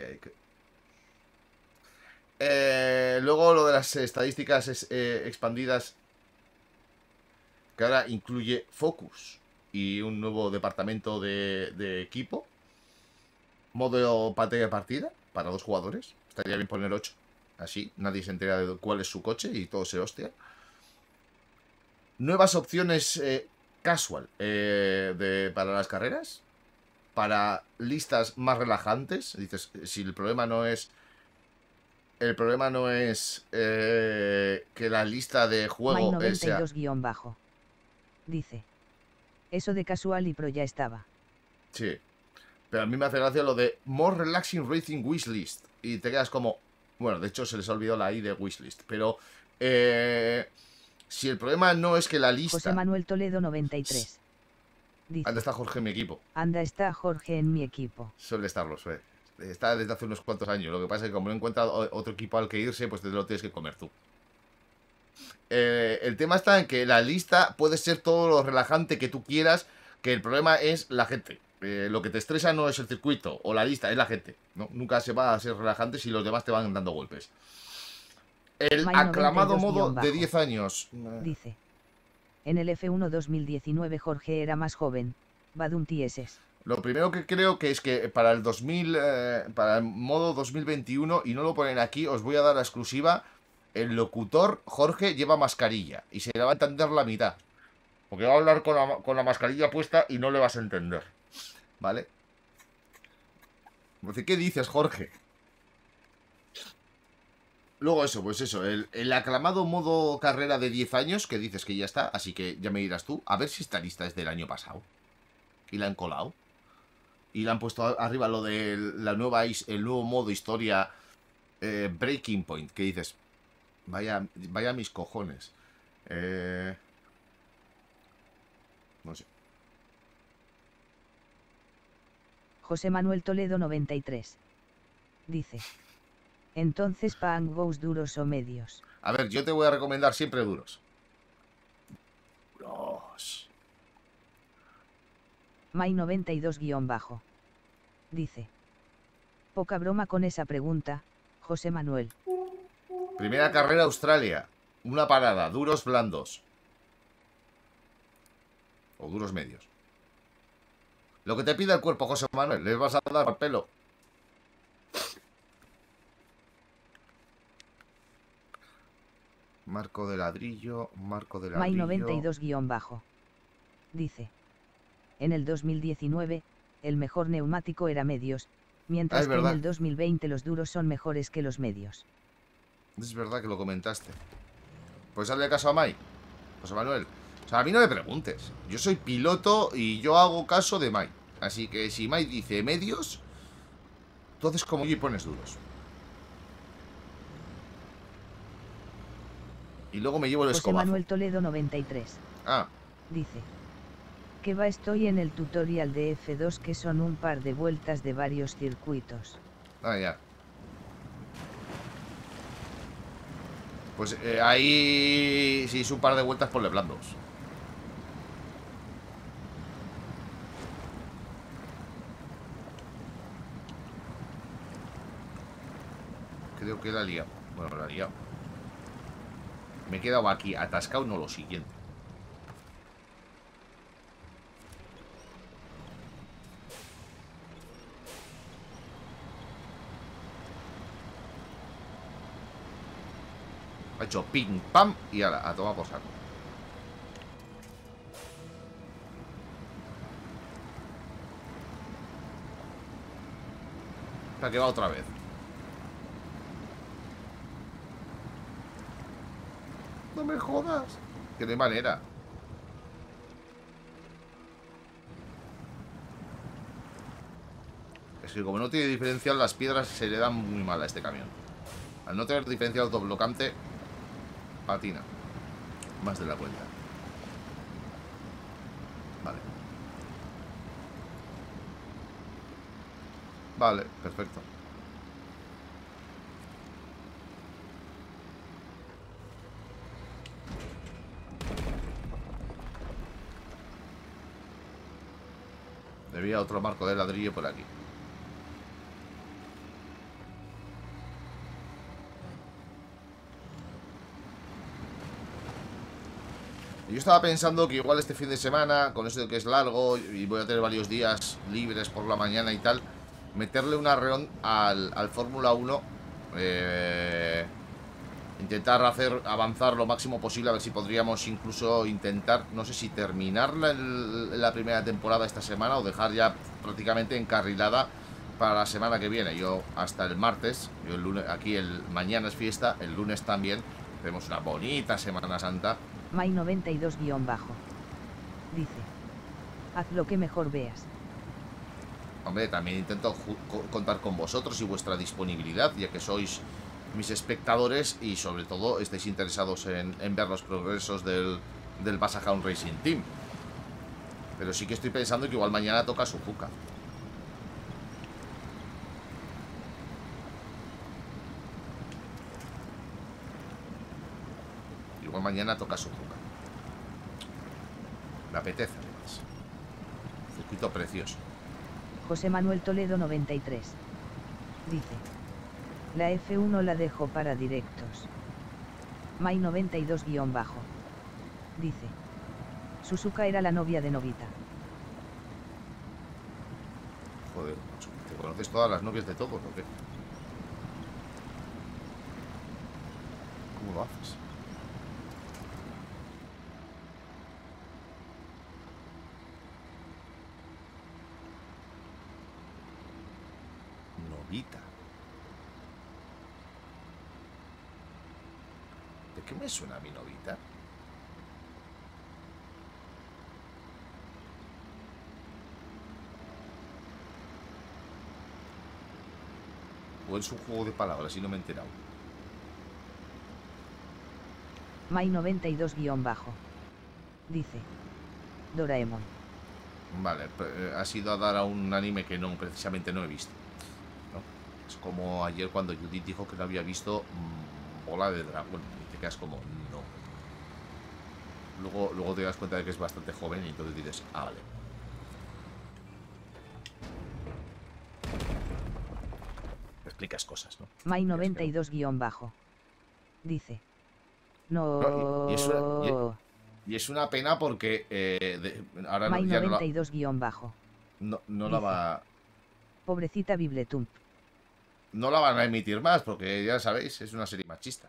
Luego lo de las estadísticas expandidas, que ahora incluye Focus y un nuevo departamento de equipo. Modo pantalla de partida para 2 jugadores. Estaría bien poner 8. Así nadie se entera de cuál es su coche y todo se hostia. Nuevas opciones casual para las carreras. Para listas más relajantes. Dices, si el problema no es... El problema no es que la lista de
May
juego
92 guión bajo. Dice. Eso de casual y pro ya estaba.
Sí. Pero a mí me hace gracia lo de More Relaxing Racing Wishlist. Y te quedas como... Bueno, de hecho se les ha olvidado la I de Wishlist. Pero... si el problema no es que la lista...
José Manuel Toledo 93. Dice.
¿Dónde está Jorge en mi equipo?
Anda está Jorge en mi equipo.
Suele estarlo, está desde hace unos cuantos años. Lo que pasa es que como no encuentra otro equipo al que irse, pues te lo tienes que comer tú. El tema está en que la lista puede ser todo lo relajante que tú quieras, que el problema es la gente. Lo que te estresa no es el circuito o la lista, es la gente, ¿no? Nunca se va a ser relajante si los demás te van dando golpes. El
May
aclamado
92
modo
guión
de
bajo.
10 años.
Dice. En el F1 2019 Jorge era más joven. Badum tieses.
Lo primero que creo que es que para el 2000, para el modo 2021, y no lo ponen aquí, os voy a dar la exclusiva. El locutor Jorge lleva mascarilla y se le va a entender la mitad. Porque va a hablar con la mascarilla puesta y no le vas a entender. ¿Vale? ¿Qué dices, Jorge? Luego eso, pues eso, el aclamado modo carrera de 10 años, que dices que ya está, así que ya me dirás tú, a ver si esta lista es del año pasado. Y la han colado. Y le han puesto arriba lo de la nueva el nuevo modo historia Breaking Point, que dices, vaya mis cojones. No sé.
José Manuel Toledo 93. Dice. Entonces pangos duros o medios.
A ver, yo te voy a recomendar siempre duros. Duros.
May 92 guión bajo. Dice. Poca broma con esa pregunta, José Manuel.
Primera carrera Australia. Una parada, duros blandos. O duros medios. Lo que te pida el cuerpo, José Manuel. Les vas a dar al pelo. Marco de ladrillo, marco de
May
ladrillo.
92 guión bajo. Dice. En el 2019, el mejor neumático era medios, mientras
es
que en
verdad.
el 2020 los duros son mejores que los medios.
Es verdad que lo comentaste. Pues hazle caso a Mai, José Manuel. O sea, a mí no me preguntes. Yo soy piloto y yo hago caso de Mai. Así que si Mai dice medios, tú haces como yo y pones duros. Y luego me llevo el
José
escobazo.
Manuel Toledo 93.
Ah,
Dice. Que va estoy en el tutorial de F2 que son un par de vueltas de varios circuitos.
ya. Pues ahí, si es un par de vueltas, ponle blandos. Creo que la he liado. Bueno, la he liado. Me he quedado aquí atascado, no lo siguiente. Ha hecho ping, pam y a tomar por saco. Se ha quedado otra vez. No me jodas. Que de manera. Es que como no tiene diferencial, las piedras se le dan muy mal a este camión. Al no tener diferencial autoblocante, patina. Más de la cuenta. Vale. Vale, perfecto. Debía otro marco de ladrillo por aquí. Yo estaba pensando que igual este fin de semana, con eso de que es largo y voy a tener varios días libres por la mañana y tal, meterle una reón al Fórmula 1. Intentar avanzar lo máximo posible, a ver si podríamos incluso intentar, no sé si terminarla en la primera temporada esta semana o dejar ya prácticamente encarrilada para la semana que viene. Yo hasta el martes, yo el lunes, aquí mañana es fiesta, el lunes también, tenemos una bonita Semana Santa.
Mai 92-bajo. Dice. Haz lo que mejor veas.
Hombre, también intento contar con vosotros y vuestra disponibilidad, ya que sois mis espectadores y sobre todo estáis interesados en ver los progresos del Basajaun Racing Team. Pero sí que estoy pensando que igual mañana toca Suzuka. Igual mañana toca Suzuka. Me apetece además. Circuito precioso.
José Manuel Toledo 93. Dice. La F1 la dejo para directos. Mai 92-bajo. Dice. Suzuka era la novia de Novita.
Joder, macho, ¿te conoces todas las novias de todos o qué? ¿Cómo lo haces? Novita. ¿De qué me suena mi Novita? O es un juego de palabras y no me he enterado.
Mai 92-bajo. Dice. Doraemon.
Vale, has ido a dar a un anime que no, precisamente no he visto, ¿no? Es como ayer cuando Judith dijo que no había visto Bola de Dragón. Y te quedas como, no. Luego te das cuenta de que es bastante joven y entonces dices, ah, vale. Me explicas cosas, ¿no?
Mai
Ya es que no.
92-bajo. Dice.
No,
No.
y es una pena porque ahora
Mai
ya no la,
92-bajo.
no la
Dice.
va.
Pobrecita Bibletump.
No la van a emitir más porque ya sabéis, es una serie machista.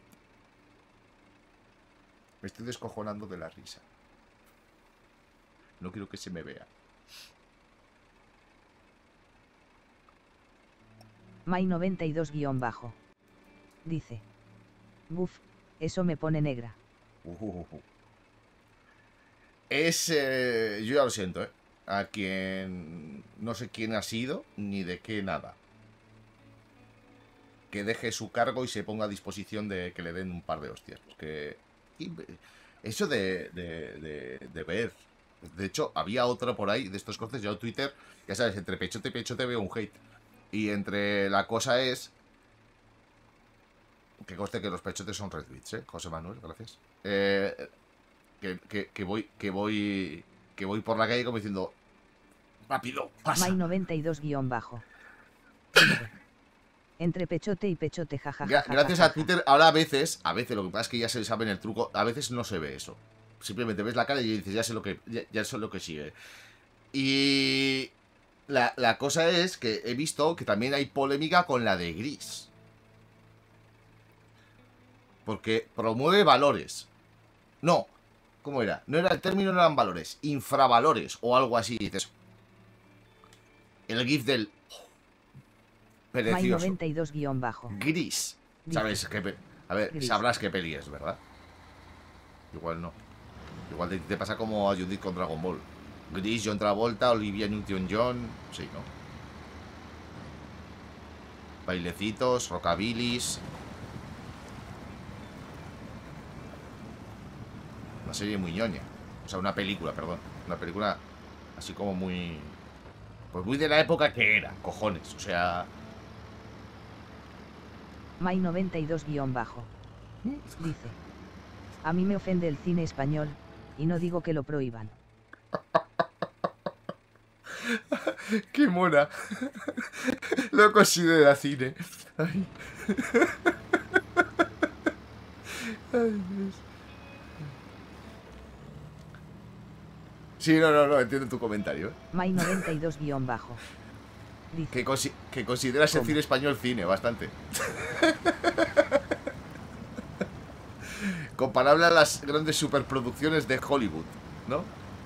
Me estoy descojonando de la risa. No quiero que se me vea.
May92-bajo. Dice. Buf, eso me pone negra.
Es... yo ya lo siento, ¿eh? A quien... No sé quién ha sido, ni de qué nada. Que deje su cargo y se ponga a disposición de que le den un par de hostias. Porque... Eso de ver... De hecho, había otro por ahí, de estos cortes, yo en Twitter, ya sabes, entre pechote y pechote veo un hate. Y entre la cosa es... Que conste que los pechotes son retweets, ¿eh? José Manuel, gracias. Que voy por la calle como diciendo... ¡Rápido! ¡Pasa!
May92-bajo. Dice. Entre pechote y pechote, jajaja.
Gracias a Twitter, ahora a veces lo que pasa es que ya se saben el truco, a veces no se ve eso. Simplemente ves la cara y dices, ya sé lo que, ya sé lo que sigue. Y la cosa es que he visto que también hay polémica con la de Gris. Porque promueve valores. No, ¿cómo era? No era el término, no eran valores, infravalores o algo así, dices. El GIF del... Precioso.
May92-bajo.
Gris. ¿Sabes qué? A ver,
Gris.
sabrás qué peli es, ¿verdad? Igual no. Igual te pasa como a Judith con Dragon Ball. Gris, John Travolta, Olivia Newton-John. Sí, ¿no? Bailecitos, rockabilis. Una serie muy ñoña. O sea, una película, perdón. Una película así como muy... Pues muy de la época que era, cojones. O sea...
May92-bajo. Dice. A mí me ofende el cine español, y no digo que lo prohíban.
¡Qué mona! Lo considera cine. Ay. Ay, Dios. Sí, no, entiendo tu comentario.
May92-bajo. Dice.
Que consideras el cine español cine, bastante. Comparable a las grandes superproducciones de Hollywood, ¿no?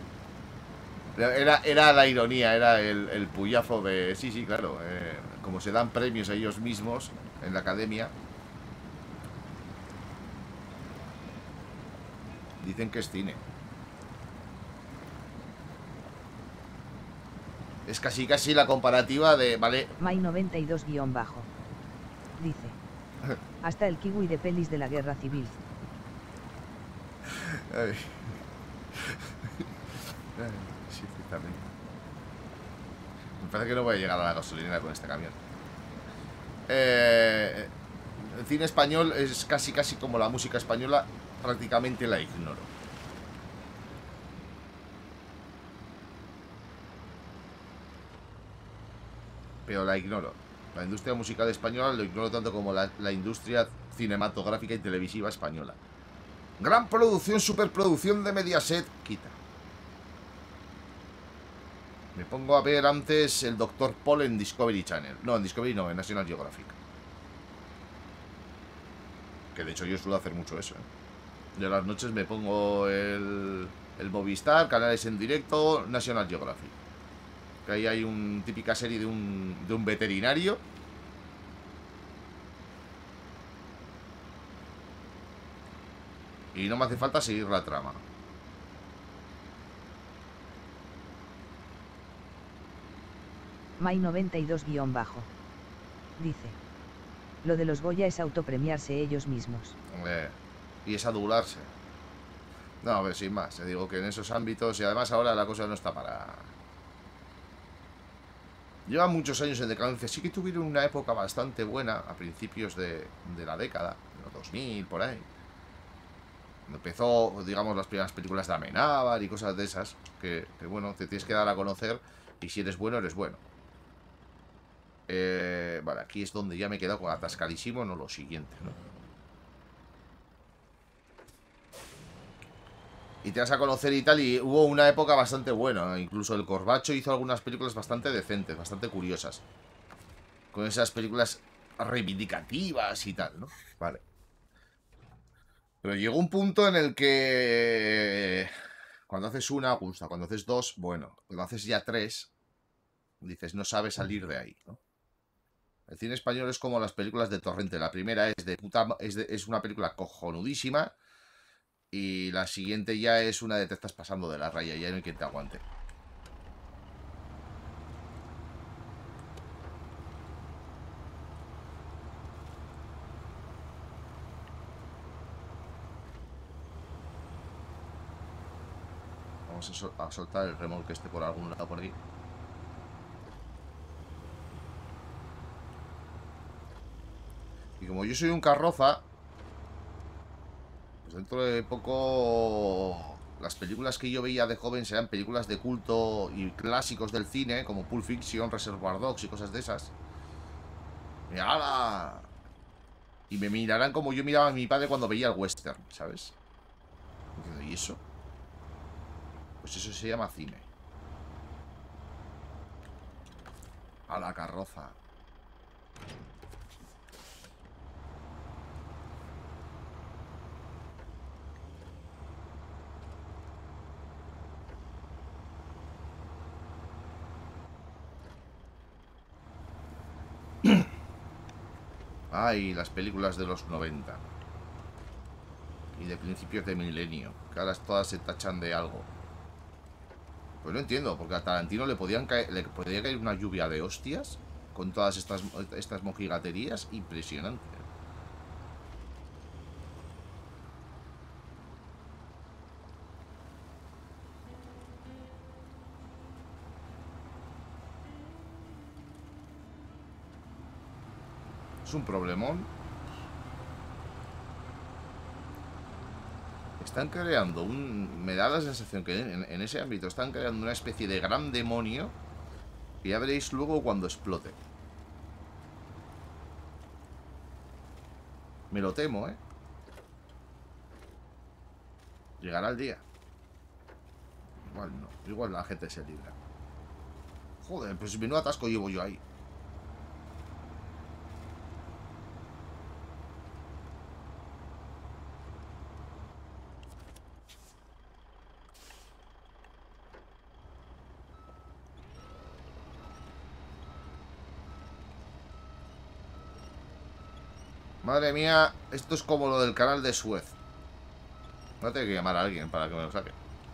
Era la ironía, era el puyazo de... Sí, claro. Como se dan premios a ellos mismos en la academia, dicen que es cine. Es casi la comparativa de... Vale.
May92-bajo. Dice. Hasta el kiwi de pelis de la guerra civil.
Ay. Sí, también. Me parece que no voy a llegar a la gasolinera con este camión. El cine español es casi como la música española. Prácticamente la ignoro. Pero la ignoro. La industria musical española lo ignoro tanto como la industria cinematográfica y televisiva española. Gran producción, superproducción de Mediaset. Quita. Me pongo a ver antes el Dr. Paul en Discovery Channel. No, en Discovery no, en National Geographic. Que de hecho yo suelo hacer mucho eso, ¿eh? Yo a las noches me pongo el Movistar, canales en directo, National Geographic. Que ahí hay una típica serie de un veterinario. Y no me hace falta seguir la trama.
May92-bajo. Dice. Lo de los Goya es autopremiarse ellos mismos.
Y es adularse. No, a ver, sin más. Te digo que en esos ámbitos... Y además ahora la cosa no está para... Llevan muchos años en decadencia. Sí que tuvieron una época bastante buena a principios de la década, de los 2000, por ahí. Cuando empezó, digamos, las primeras películas de Amenábar y cosas de esas. Que bueno, te tienes que dar a conocer. Y si eres bueno, eres bueno. Vale, aquí es donde ya me he quedado con atascadísimo. No lo siguiente, ¿no? Y te vas a conocer y tal. Y hubo una época bastante buena. Incluso el Corbacho hizo algunas películas bastante decentes, bastante curiosas. Con esas películas reivindicativas y tal, ¿no? Vale. Pero llegó un punto en el que... Cuando haces una, gusta. Cuando haces dos, bueno. Cuando haces ya tres, dices, no sabes salir de ahí, ¿no? El cine español es como las películas de Torrente. La primera es de puta, es una película cojonudísima. Y la siguiente ya es una de te estás pasando de la raya. Ya no hay quien te aguante. Vamos a soltar el remolque este por algún lado por ahí. Y como yo soy un carroza, pues dentro de poco las películas que yo veía de joven serán películas de culto y clásicos del cine, como Pulp Fiction, Reservoir Dogs y cosas de esas. Y ¡hala! Y me mirarán como yo miraba a mi padre cuando veía el western, ¿sabes? ¿Y eso? Pues eso se llama cine. A la carroza. Ay, las películas de los 90 y de principios de milenio, que ahora todas se tachan de algo. Pues no entiendo, porque a Tarantino le podía caer una lluvia de hostias con todas estas mojigaterías. Impresionante. Es un problemón. Están creando un... Me da la sensación que en ese ámbito están creando una especie de gran demonio que ya veréis luego cuando explote. Me lo temo, ¿eh? Llegará el día. Igual no. Igual la gente se libra. Joder, pues menudo atasco llevo yo ahí. Madre mía, esto es como lo del canal de Suez. Voy a tener que llamar a alguien para que me lo saque.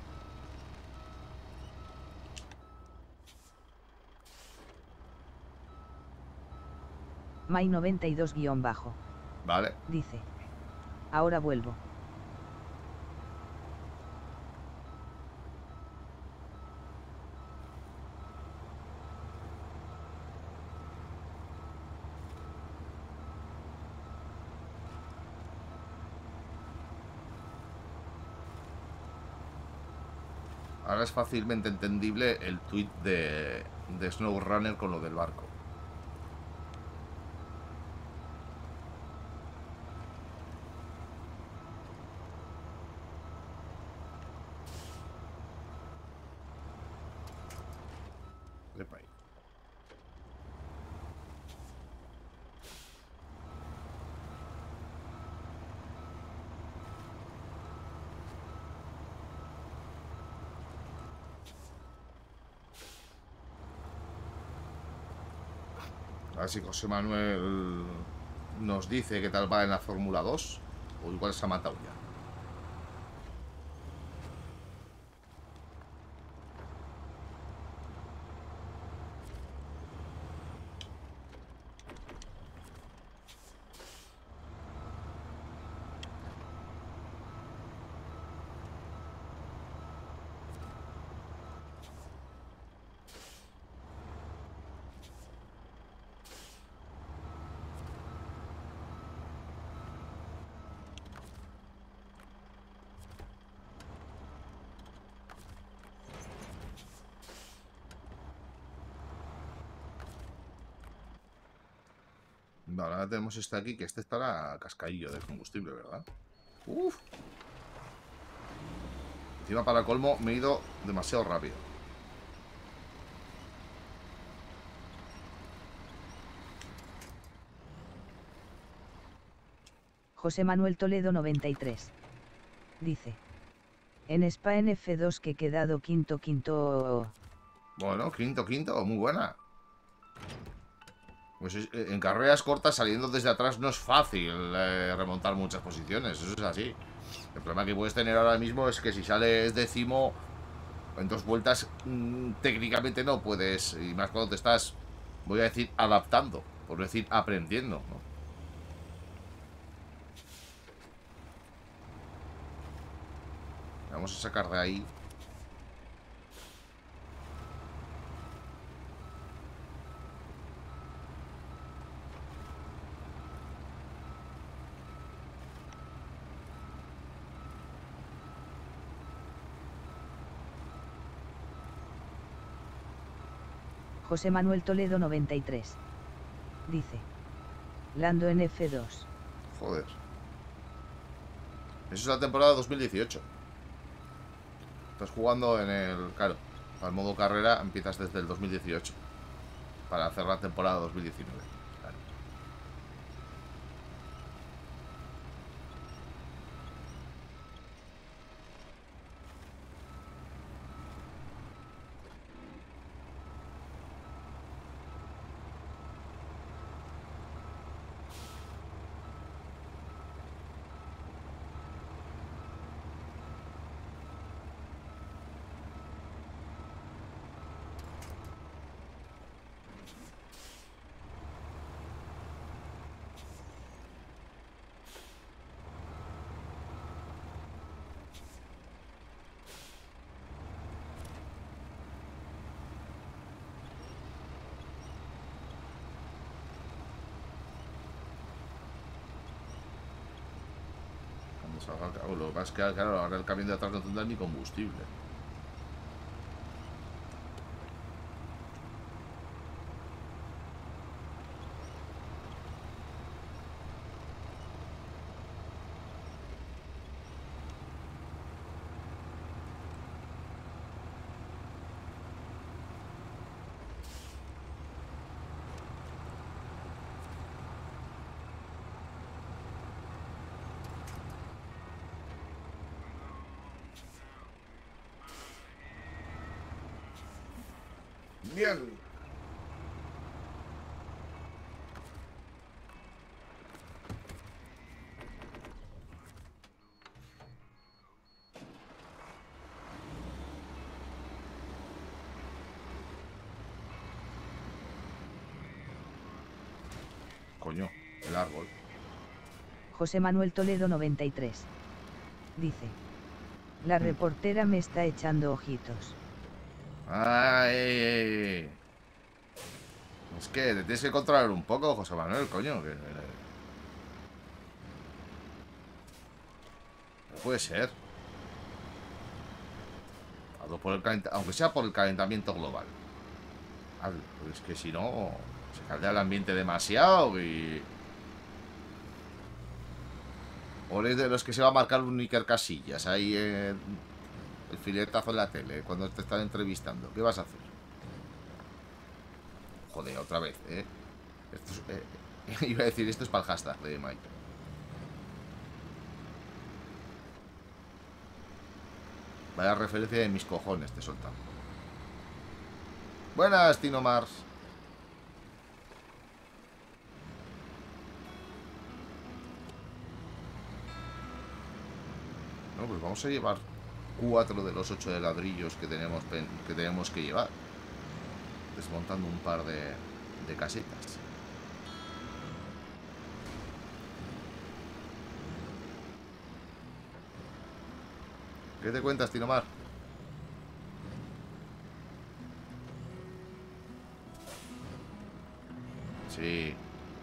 May 92-.
Vale.
Dice. Ahora vuelvo.
Ahora es fácilmente entendible el tweet de SnowRunner con lo del barco. Epa ahí. A ver si José Manuel nos dice qué tal va en la Fórmula 2. O igual se ha matado ya. Vale, ahora tenemos este aquí, que este estará cascaillo de combustible, ¿verdad? Uf. Encima, para colmo, me he ido demasiado rápido.
José Manuel Toledo 93. Dice. En Spa en F2 que quedado quinto.
Bueno, quinto, muy buena. Pues en carreras cortas, saliendo desde atrás, no es fácil remontar muchas posiciones. Eso es así. El problema que puedes tener ahora mismo es que si sales décimo en 2 vueltas, técnicamente no puedes. Y más cuando te estás, voy a decir, adaptando. Por decir, aprendiendo, ¿no? Vamos a sacar de ahí.
José Manuel Toledo 93. Dice. Lando en F2.
Joder. Eso es la temporada 2018. Estás jugando en el... Claro, al modo carrera empiezas desde el 2018 para hacer la temporada 2019. Claro. Cuando salga lo que pasa es que, claro, ahora el camión de atrás no tendrá ni combustible. Bien. Coño, el árbol.
José Manuel Toledo 93. Dice. La reportera me está echando ojitos.
Ay. Es que te tienes que controlar un poco, José Manuel, coño. Que no puede ser. Aunque sea por el calentamiento global. Es que si no, se caldea el ambiente demasiado y... O eres de los que se va a marcar un Iker Casillas ahí el filetazo en la tele cuando te están entrevistando. ¿Qué vas a hacer? Joder, otra vez, ¿eh? Esto es, iba a decir, esto es para el hashtag de Mike. Vaya referencia de mis cojones te soltan. Buenas, Tino Mars. No, pues vamos a llevar 4 de los 8 de ladrillos que tenemos que llevar. Desmontando un par de casetas. ¿Qué te cuentas, Tinomar? Sí.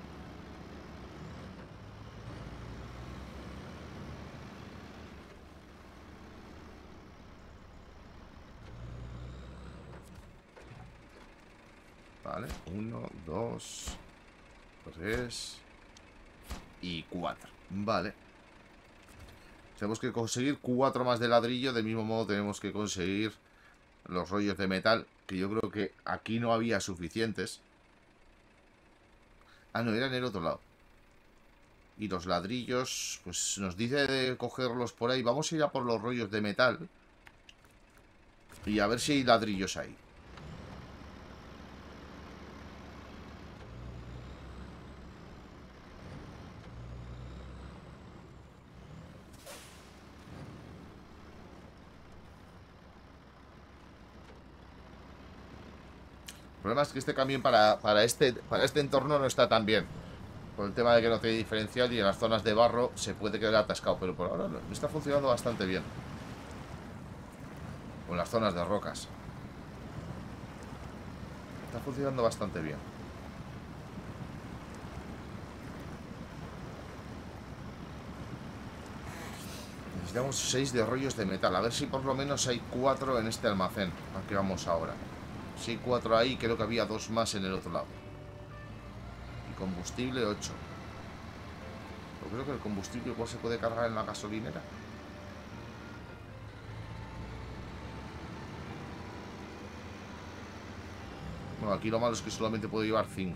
Vale, 1, 2, 3 y 4. Vale. Tenemos que conseguir 4 más de ladrillo. Del mismo modo tenemos que conseguir los rollos de metal, que yo creo que aquí no había suficientes. Ah, no, era en el otro lado. Y los ladrillos, pues nos dice de cogerlos por ahí. Vamos a ir a por los rollos de metal. Y a ver si hay ladrillos ahí. El problema es que este camión para este entorno no está tan bien. Por el tema de que no tiene diferencial y en las zonas de barro se puede quedar atascado. Pero por ahora no, está funcionando bastante bien. O en las zonas de rocas. Está funcionando bastante bien. Necesitamos 6 de rollos de metal. A ver si por lo menos hay 4 en este almacén. Aquí vamos ahora. Si hay 4 ahí, creo que había 2 más en el otro lado. Y combustible 8. Yo creo que el combustible igual se puede cargar en la gasolinera. Bueno, aquí lo malo es que solamente puedo llevar 5.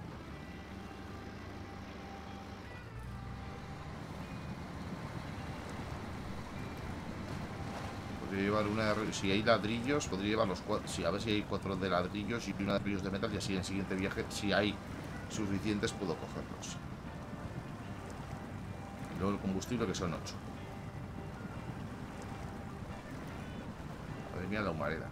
Podría llevar una de... Si hay ladrillos, podría llevar los 4. Sí, a ver si hay 4 de ladrillos y una de ladrillos de metal. Y así en el siguiente viaje, si hay suficientes, puedo cogerlos. Y luego el combustible, que son 8. Madre mía, la humareda.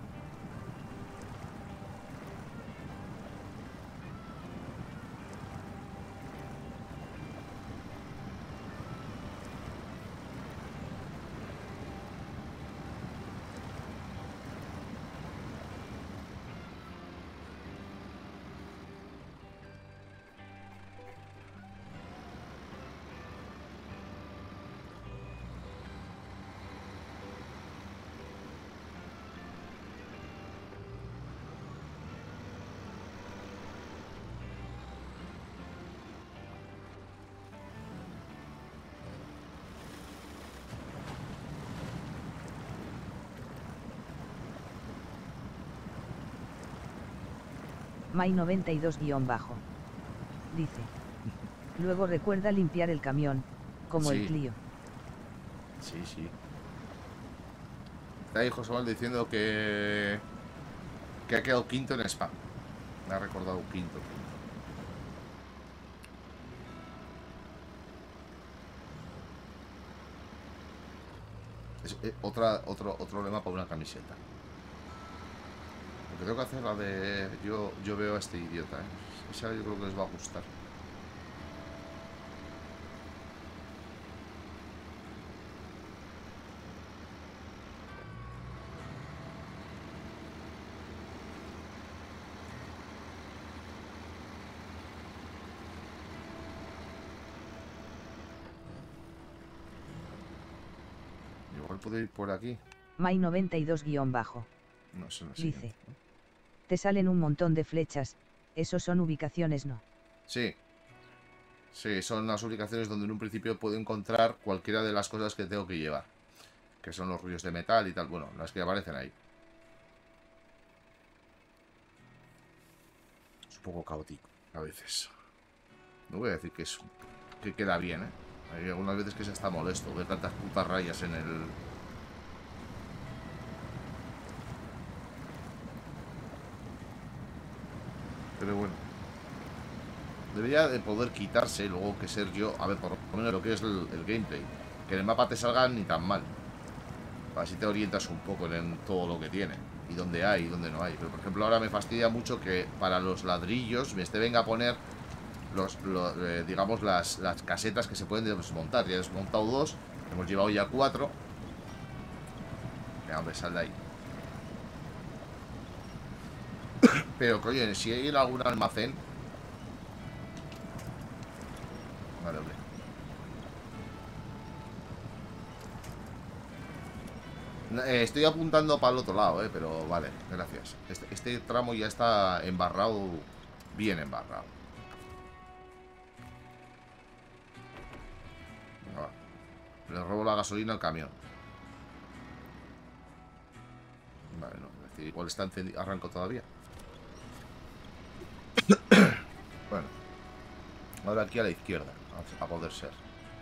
May92-bajo. Dice. Luego recuerda limpiar el camión, como
Sí.
el Clio.
Sí, sí. Está ahí José Manuel diciendo que ha quedado quinto en Spa. Me ha recordado un quinto. Es otro lema para una camiseta. Lo que tengo que hacer la de... Yo veo a este idiota, ¿eh? Esa yo creo que les va a gustar. Igual puedo ir por aquí.
May92-bajo.
No sé, no sé.
Dice. Te salen un montón de flechas, esos son ubicaciones, ¿no?
Sí. Sí, son las ubicaciones donde en un principio puedo encontrar cualquiera de las cosas que tengo que llevar. Que son los rollos de metal y tal. Bueno, las que aparecen ahí. Es un poco caótico a veces. No voy a decir que queda bien, ¿eh? Hay algunas veces que se está molesto ver tantas putas rayas en el... Pero bueno. Debería de poder quitarse luego que ser yo... A ver, por lo menos lo que es el gameplay. Que en el mapa te salga ni tan mal. Así te orientas un poco en todo lo que tiene. Y dónde hay y dónde no hay. Pero por ejemplo ahora me fastidia mucho que para los ladrillos me venga a poner... digamos las casetas que se pueden desmontar. Ya he desmontado 2. Hemos llevado ya 4. Venga, hombre, sal de ahí. Pero, coño, si hay en algún almacén... Vale, hombre. Estoy apuntando para el otro lado, pero vale, gracias. Este tramo ya está embarrado. Bien embarrado. Venga, va. Le robo la gasolina al camión. Vale, no, es decir, igual está encendido. Arranco todavía. Bueno. Ahora aquí a la izquierda, a poder ser.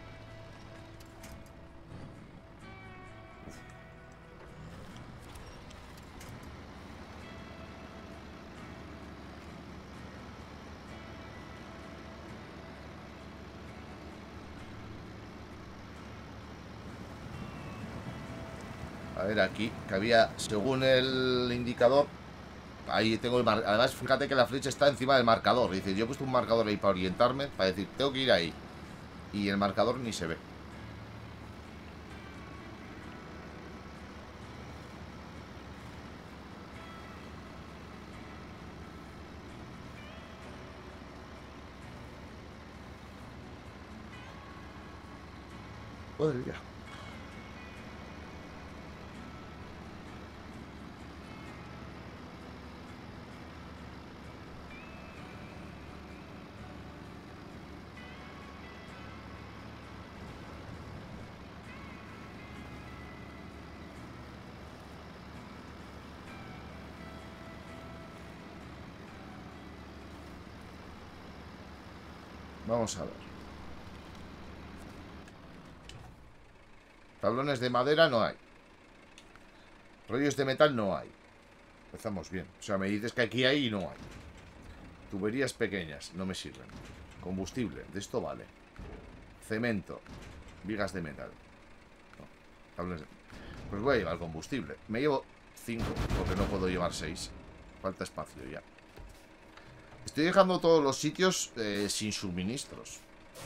A ver, aquí, que había, según el indicador, ahí tengo el marcador. Además, fíjate que la flecha está encima del marcador. Dice, yo he puesto un marcador ahí para orientarme, para decir, tengo que ir ahí. Y el marcador ni se ve. Madre mía. Vamos a ver. Tablones de madera no hay. Rollos de metal no hay. Empezamos bien. O sea, me dices que aquí hay y no hay. Tuberías pequeñas, no me sirven. Combustible, de esto vale. Cemento. Vigas de metal. No. Tablones de... Pues voy a llevar combustible. Me llevo 5, porque no puedo llevar 6. Falta espacio ya. Estoy dejando todos los sitios sin suministros.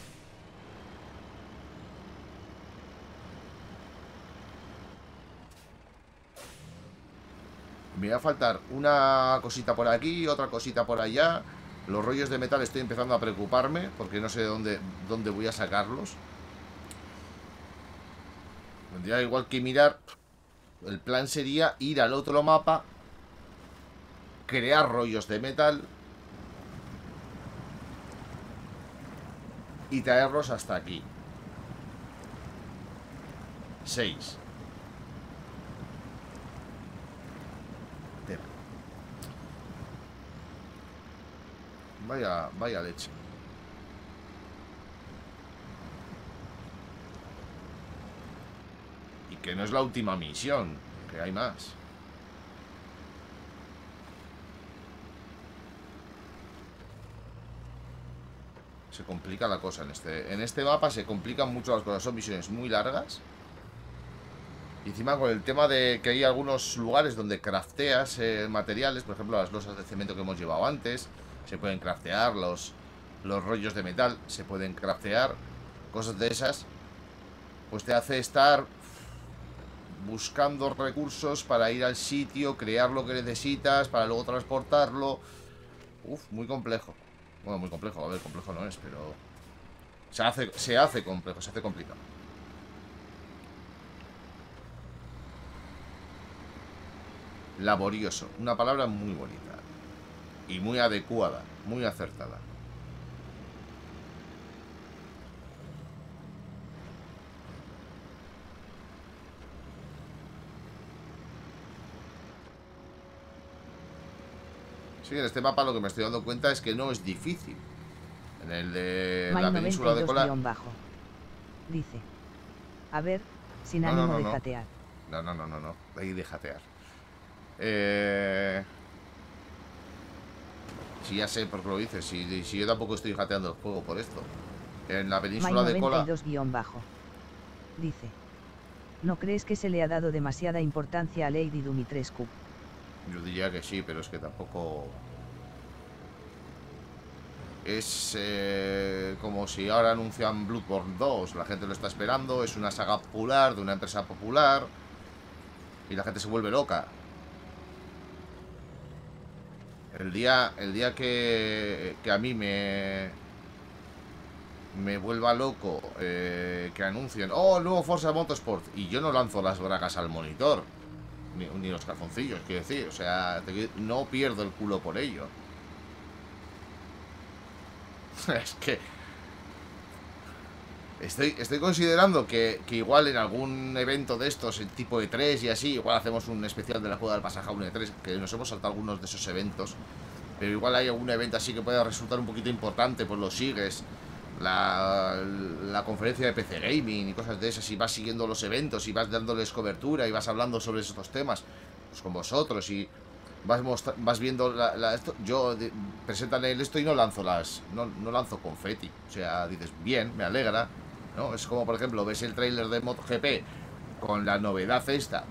Me va a faltar una cosita por aquí, otra cosita por allá. Los rollos de metal estoy empezando a preocuparme, porque no sé dónde voy a sacarlos. Tendría igual que mirar. El plan sería ir al otro mapa, crear rollos de metal y traerlos hasta aquí. 6. Vaya leche. Y que no es la última misión, que hay más. Se complica la cosa en este mapa, se complican mucho las cosas. Son misiones muy largas. Y encima con el tema de que hay algunos lugares donde crafteas materiales, por ejemplo las losas de cemento que hemos llevado antes, se pueden craftear, los rollos de metal se pueden craftear, cosas de esas, pues te hace estar buscando recursos para ir al sitio, crear lo que necesitas, para luego transportarlo. Uf, muy complejo. Bueno, muy complejo, a ver, complejo no es, pero se hace complejo, se hace complicado. Laborioso, una palabra muy bonita y muy adecuada, muy acertada. Sí, en este mapa lo que me estoy dando cuenta es que no es difícil. En el de la península de Kola.
Dice. A ver, sin ánimo de jatear.
No. Ahí de jatear. Si ya sé por qué lo dices. Si yo tampoco estoy jateando el juego por esto. En la península de Kola.
Dice. ¿No crees que se le ha dado demasiada importancia a Lady Dumitrescu?
Yo diría que sí, pero es que tampoco... Es como si ahora anuncian Bloodborne 2. La gente lo está esperando. Es una saga popular, de una empresa popular. Y la gente se vuelve loca. El día que a mí me vuelva loco, que anuncien, oh, el nuevo Forza Motorsport, y yo no lanzo las bragas al monitor, ni los calzoncillos, quiero decir, o sea, no pierdo el culo por ello. Es que estoy considerando que igual en algún evento de estos, el tipo E3 y así, igual hacemos un especial de la Juega del Pasaje a un E3, que nos hemos saltado algunos de esos eventos, pero igual hay algún evento así que pueda resultar un poquito importante, pues lo sigues la conferencia de PC Gaming y cosas de esas, y vas siguiendo los eventos y vas dándoles cobertura y vas hablando sobre estos temas pues con vosotros y vas viendo esto. Yo presentan el esto y no lanzo no lanzo confeti, o sea, dices bien, me alegra, ¿no? Es como, por ejemplo, ves el tráiler de MotoGP con la novedad esta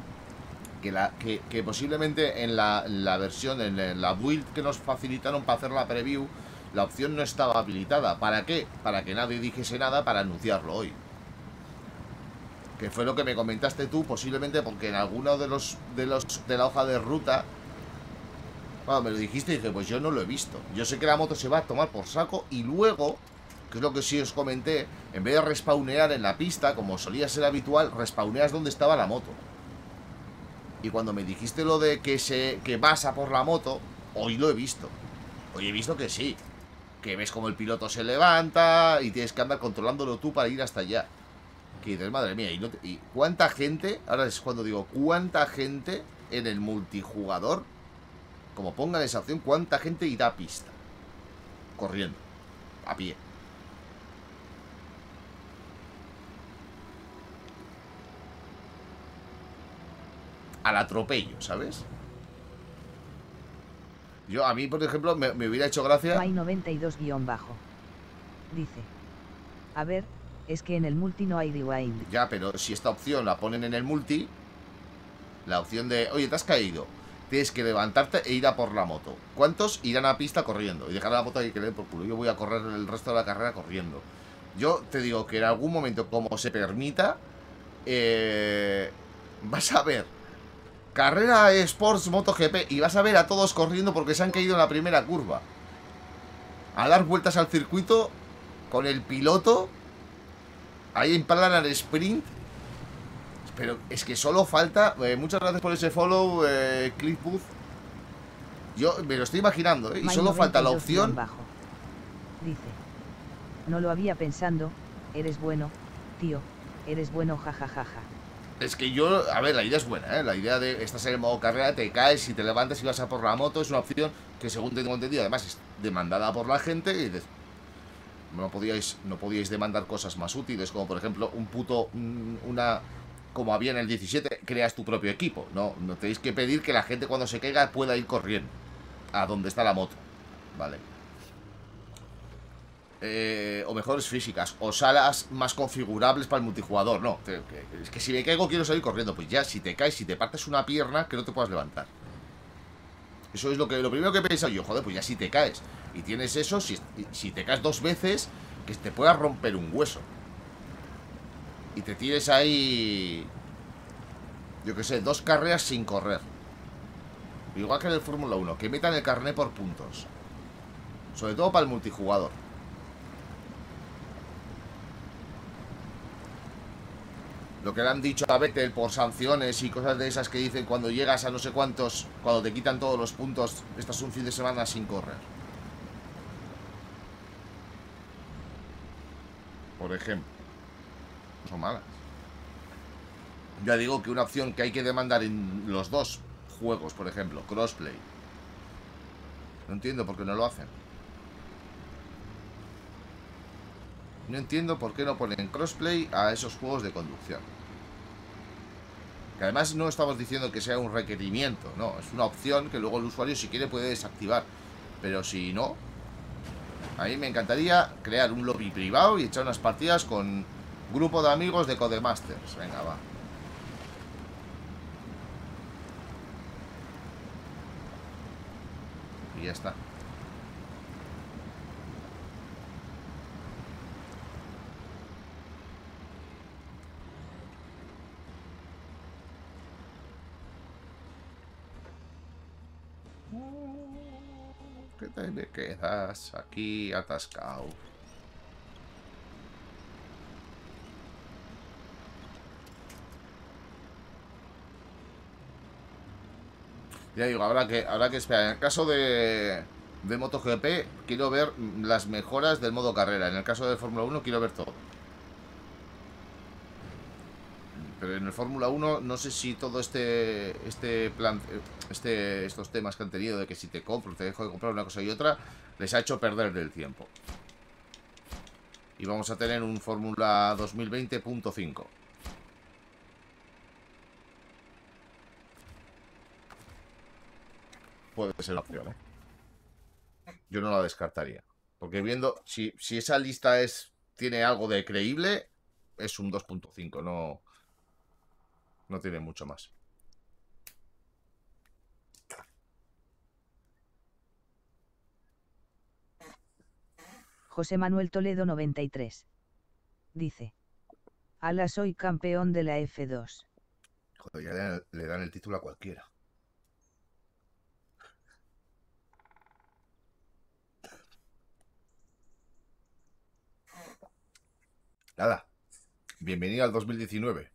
que posiblemente en la versión, en la build que nos facilitaron para hacer la preview, la opción no estaba habilitada. ¿Para qué? Para que nadie dijese nada para anunciarlo hoy. Que fue lo que me comentaste tú, posiblemente porque en alguno de la hoja de ruta, bueno, me lo dijiste y dije, pues yo no lo he visto. Yo sé que la moto se va a tomar por saco y luego, que es lo que sí os comenté, en vez de respawnear en la pista, como solía ser habitual, respawneas donde estaba la moto. Y cuando me dijiste lo de que vas a por la moto, hoy lo he visto. Hoy he visto que sí. Que ves como el piloto se levanta y tienes que andar controlándolo tú para ir hasta allá. Que dices, madre mía, y cuánta gente, ahora es cuando digo, cuánta gente en el multijugador, como pongan esa opción, cuánta gente irá a pista. Corriendo, a pie. Al atropello, ¿sabes? Yo, a mí, por ejemplo, me hubiera hecho gracia...
Hay 92-bajo. Dice. A ver, es que en el multi no hay rewind.
Ya, pero si esta opción la ponen en el multi, la opción de, oye, te has caído, tienes que levantarte e ir a por la moto. ¿Cuántos irán a pista corriendo? Y dejar la moto ahí que le den por culo. Yo voy a correr el resto de la carrera corriendo. Yo te digo que en algún momento, como se permita, vas a ver carrera Sports MotoGP y vas a ver a todos corriendo porque se han caído en la primera curva. A dar vueltas al circuito con el piloto ahí en plan al sprint. Pero es que solo falta... muchas gracias por ese follow, Cliffbooth. Yo me lo estoy imaginando, ¿eh? Y solo falta la opción...
Dice. No lo había pensando. Eres bueno, tío. Eres bueno, jajajaja.
Es que yo... A ver, la idea es buena, ¿eh? La idea de... Estás en el modo carrera, te caes y te levantas y vas a por la moto. Es una opción que, según tengo entendido, además es demandada por la gente. Y dices... No podíais demandar cosas más útiles, como por ejemplo un puto... Como había en el 17, creas tu propio equipo. No tenéis que pedir que la gente cuando se caiga pueda ir corriendo a donde está la moto. Vale. O mejores físicas, o salas más configurables para el multijugador. No, es que si me caigo quiero salir corriendo. Pues ya, si te caes, si te partes una pierna, que no te puedas levantar. Eso es lo primero que he pensado yo. Joder, pues ya si te caes y tienes eso, si te caes 2 veces, que te puedas romper un hueso y te tires ahí, yo que sé, 2 carreras sin correr. Igual que en el Fórmula 1, que metan el carné por puntos. Sobre todo para el multijugador. Lo que le han dicho a Vettel por sanciones y cosas de esas que dicen cuando llegas a no sé cuántos, cuando te quitan todos los puntos, estás un fin de semana sin correr. Por ejemplo. Son malas. Ya digo que una opción que hay que demandar en los dos juegos, por ejemplo, crossplay. No entiendo por qué no lo hacen. No entiendo por qué no ponen crossplay a esos juegos de conducción. Que además no estamos diciendo que sea un requerimiento, no, es una opción que luego el usuario si quiere puede desactivar. Pero si no, a mí me encantaría crear un lobby privado y echar unas partidas con grupo de amigos de Codemasters. Venga, va. Y ya está. ¿Qué te me quedas aquí atascado? Ya digo, habrá que esperar. En el caso de MotoGP, quiero ver las mejoras del modo carrera. En el caso de Fórmula 1, quiero ver todo. Pero en el Fórmula 1 no sé si todo estos temas que han tenido de que si te compro, te dejo de comprar una cosa y otra, les ha hecho perder el tiempo. Y vamos a tener un Fórmula 2020.5. Puede ser la opción, ¿eh? Yo no la descartaría. Porque viendo, si esa lista tiene algo de creíble, es un 2.5, no tiene mucho más.
José Manuel Toledo 93. Dice. Ala, soy campeón de la F2.
Joder, ya le dan el título a cualquiera. Nada. Bienvenido al 2019.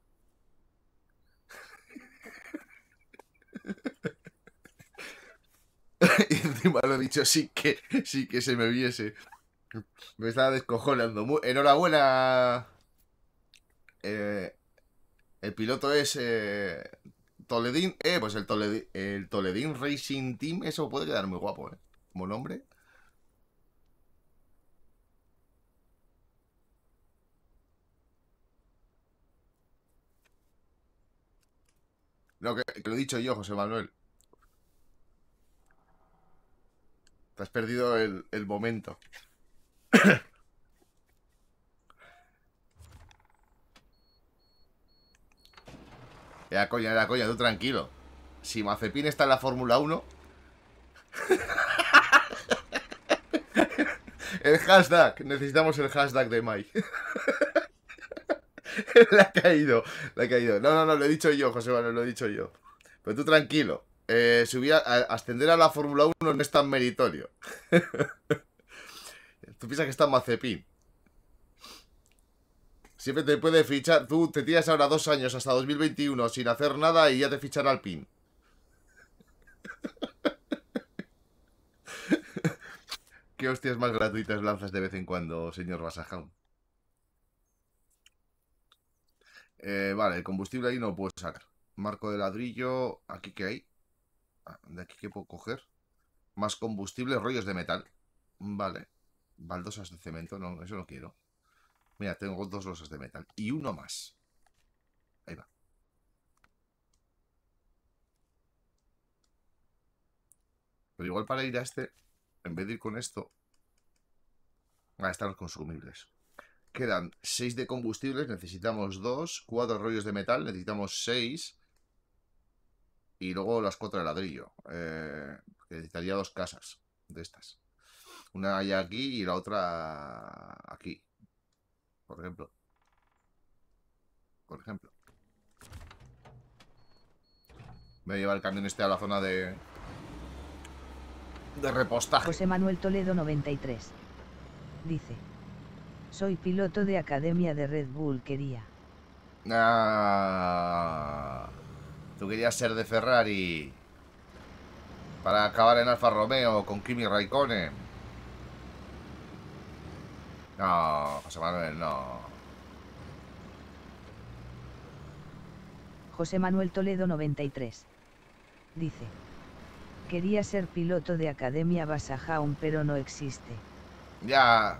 Y encima lo he dicho sí que se me viese. Me estaba descojonando. Enhorabuena. El piloto es Toledín. Pues el Toledín Racing Team. Eso puede quedar muy guapo, como nombre. No, que lo he dicho yo, José Manuel. Te has perdido el momento. Era coña, tú tranquilo. Si Mazepin está en la Fórmula 1. El hashtag. Necesitamos el hashtag de Mike. Le ha caído. No, lo he dicho yo, José Manuel, lo he dicho yo. Pero tú tranquilo. Ascender a la Fórmula 1 no es tan meritorio. Tú piensas que está Mazepin. Siempre te puede fichar. Tú te tiras ahora 2 años hasta 2021 sin hacer nada y ya te fichará al PIN. ¿Qué hostias más gratuitas lanzas de vez en cuando, señor Basajaun? Vale, el combustible ahí no lo puedo sacar. Marco de ladrillo. ¿Aquí qué hay? ¿De aquí qué puedo coger? Más combustible, rollos de metal. Vale. Baldosas de cemento. No, eso no quiero. Mira, tengo 2 losas de metal. Y uno más. Ahí va. Pero igual para ir a este, en vez de ir con esto, están los consumibles. Quedan 6 de combustibles, necesitamos 2, 4 rollos de metal, necesitamos 6. Y luego las 4 de ladrillo. Necesitaría 2 casas de estas. Una hay aquí y la otra aquí. Por ejemplo. Me voy a llevar el camión este a la zona de repostaje.
José Manuel Toledo 93. Dice. Soy piloto de academia de Red Bull, quería.
Tú querías ser de Ferrari para acabar en Alfa Romeo con Kimi Raikkonen. No, José Manuel, no.
José Manuel Toledo 93. Dice. Quería ser piloto de academia Basajaun, pero no existe.
Ya.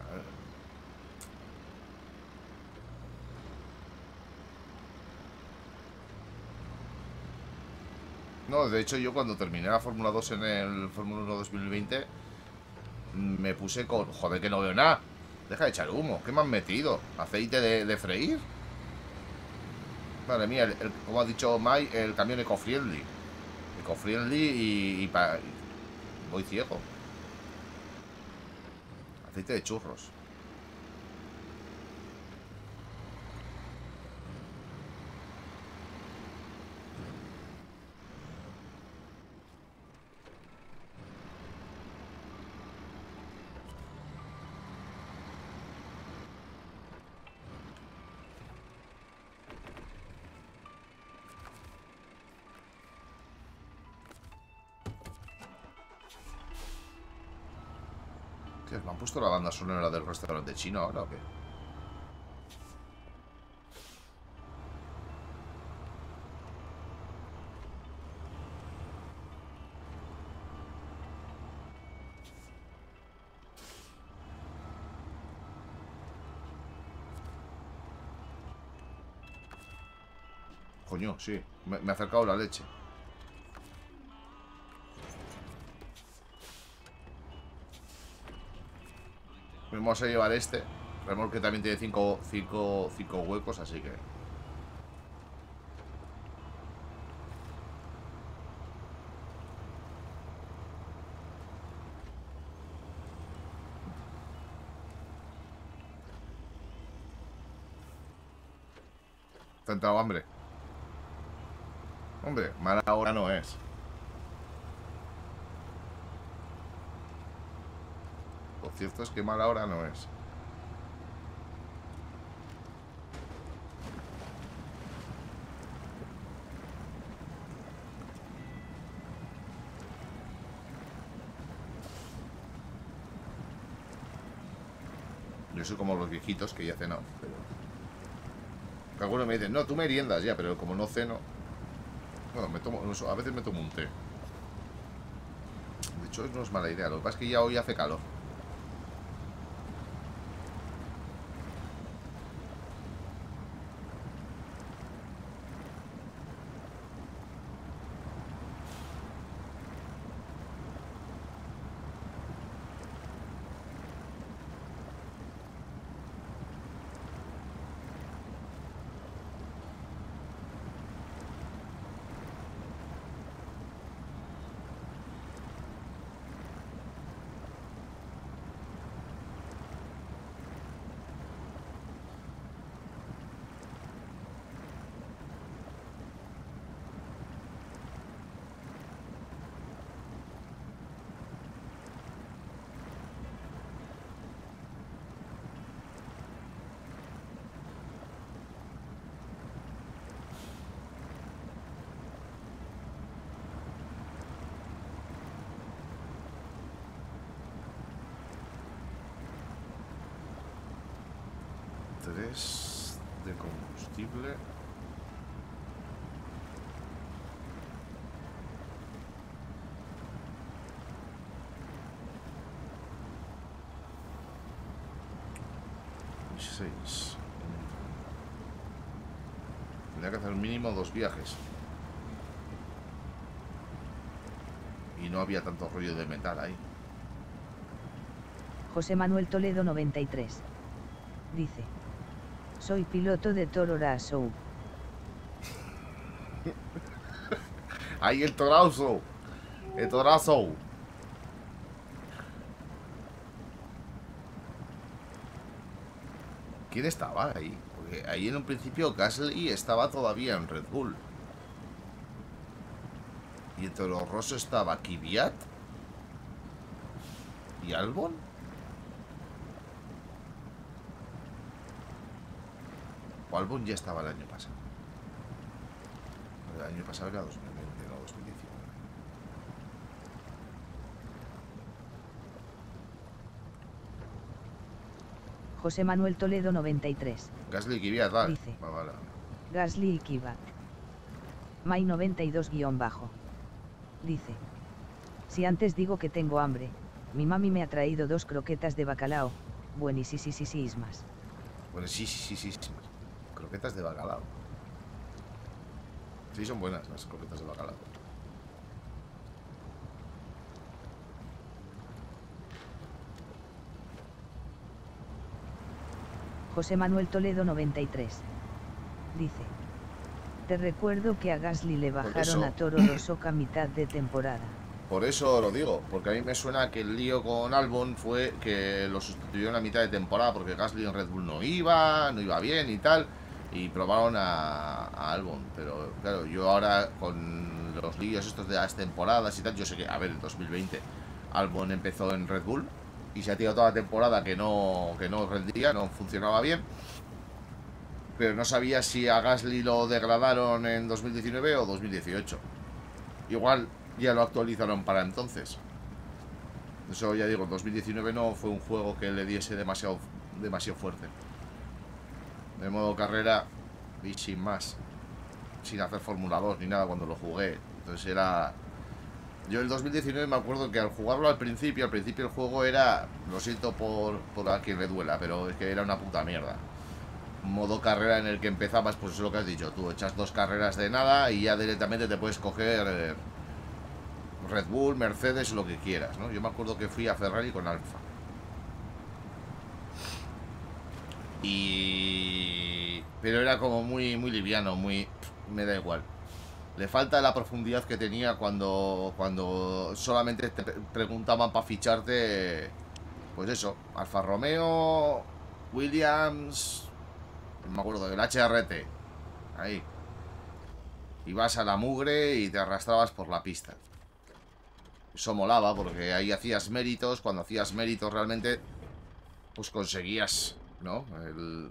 No, de hecho yo cuando terminé la Fórmula 2 en el Fórmula 1 2020 me puse con... Joder, que no veo nada. Deja de echar humo. ¿Qué me han metido? ¿Aceite de freír? Madre mía, como ha dicho Mike, el camión eco-friendly. Eco-friendly y voy ciego. Aceite de churros. ¿Qué? ¿Me han puesto la banda sonora del restaurante chino ahora o qué? Coño, sí. Me ha acercado la leche. Vamos a llevar este. Remolque también tiene 5 huecos, así que... ¿Te ha entrado hambre? Hombre, mala hora no es. Lo cierto es que mala hora no es. Yo soy como los viejitos que ya cenado, pero... Algunos me dicen, no, tú meriendas ya, pero como no ceno... Bueno, a veces me tomo un té. De hecho, no es mala idea. Lo que pasa es que ya hoy hace calor. De combustible. Seis. Tendría que hacer mínimo 2 viajes. Y no había tanto rollo de metal ahí.
José Manuel Toledo 93. Dice: soy piloto de Toro Rosso.
Ahí el torazo. El torazo. ¿Quién estaba ahí? Porque ahí en un principio Gasly estaba todavía en Red Bull. Y en Toro Rosso estaba Kvyat y Albon. O Albon ya estaba el año pasado. El año pasado era 2020, no 2019.
José Manuel Toledo 93.
Gasly y Kvyat, vale.
Dice:
Vale.
Gasly y Kvyat. May 92-bajo. Dice: si antes digo que tengo hambre, mi mami me ha traído 2 croquetas de bacalao, buenísimas.
Bueno, sí. Croquetas de bacalao. Sí, son buenas las croquetas de bacalao.
José Manuel Toledo 93. Dice: te recuerdo que a Gasly le bajaron a Toro Rosso a mitad de temporada.
Por eso lo digo, porque a mí me suena que el lío con Albon fue que lo sustituyeron a mitad de temporada porque Gasly en Red Bull no iba bien y tal, y probaron a Albon. Pero claro, yo ahora con los líos estos de las temporadas y tal, yo sé que, a ver, en 2020 Albon empezó en Red Bull y se ha tirado toda la temporada que no rendía, no funcionaba bien. Pero no sabía si a Gasly lo degradaron en 2019 o 2018. Igual ya lo actualizaron para entonces. Eso ya digo, 2019 no fue un juego que le diese demasiado fuerte. De modo carrera y sin más. Sin hacer Fórmula 2 ni nada cuando lo jugué. Entonces era... Yo el 2019 me acuerdo que al jugarlo al principio el juego era... Lo siento por a quien le duela, pero es que era una puta mierda. modo carrera en el que empezabas, pues es lo que has dicho, tú echas 2 carreras de nada y ya directamente te puedes coger Red Bull, Mercedes, lo que quieras, ¿no? Yo me acuerdo que fui a Ferrari con Alfa. Pero era como muy liviano, muy... me da igual. Le falta la profundidad que tenía cuando solamente te preguntaban para ficharte. Pues eso, Alfa Romeo, Williams, no me acuerdo del HRT. Ahí. Ibas a la mugre y te arrastrabas por la pista. Eso molaba porque ahí hacías méritos. Cuando hacías méritos realmente, pues conseguías, ¿no? Los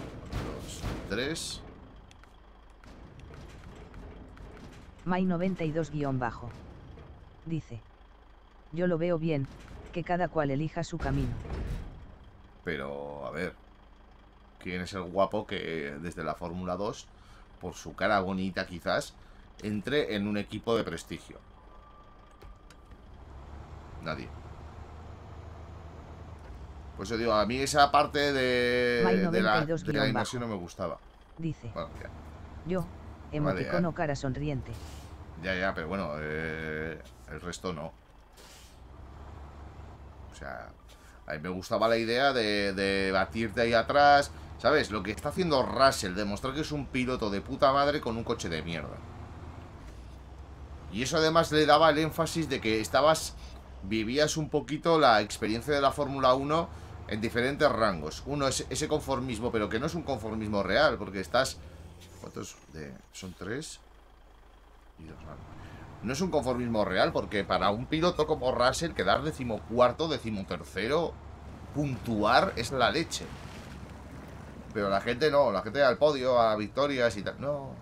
3.
May 92-bajo. Dice: yo lo veo bien, que cada cual elija su camino.
Pero, a ver, ¿quién es el guapo que desde la Fórmula 2, por su cara bonita quizás, entre en un equipo de prestigio? Nadie. Pues yo digo, a mí esa parte de la inmersión no me gustaba.
Dice:
bueno, ya.
Yo, emoticono
Vale,
cara sonriente.
Ya, pero bueno, el resto no. O sea, a mí me gustaba la idea de batirte ahí atrás. ¿Sabes? Lo que está haciendo Russell, demostrar que es un piloto de puta madre con un coche de mierda. Y eso además le daba el énfasis de que vivías un poquito la experiencia de la Fórmula 1 en diferentes rangos. Uno es ese conformismo, pero que no es un conformismo real, porque estás... ¿Cuántos? Son 3 y 2. No es un conformismo real, porque para un piloto como Russell, quedar 14º, 13º, puntuar es la leche. Pero la gente no, la gente al podio, a victorias y tal. No.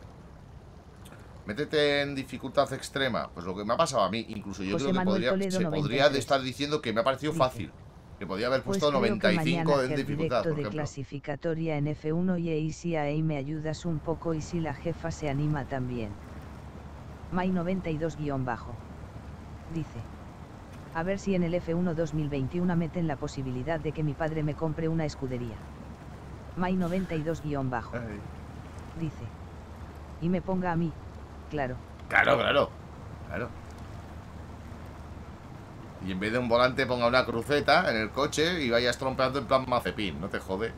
Métete en dificultad extrema. Pues lo que me ha pasado a mí, incluso yo
José
creo que podría estar diciendo que me ha parecido fácil. Que podía haber puesto
pues
95 en dificultad, por
de
ejemplo.
clasificatoria en F1 y si ahí me ayudas un poco y si la jefa se anima también. May 92-bajo. Dice: a ver si en el F1 2021 meten la posibilidad de que mi padre me compre una escudería. May 92-bajo. Dice: y me ponga a mí, claro.
Claro. Y en vez de un volante ponga una cruceta en el coche y vayas trompeando en plan Mazepin, no te jode.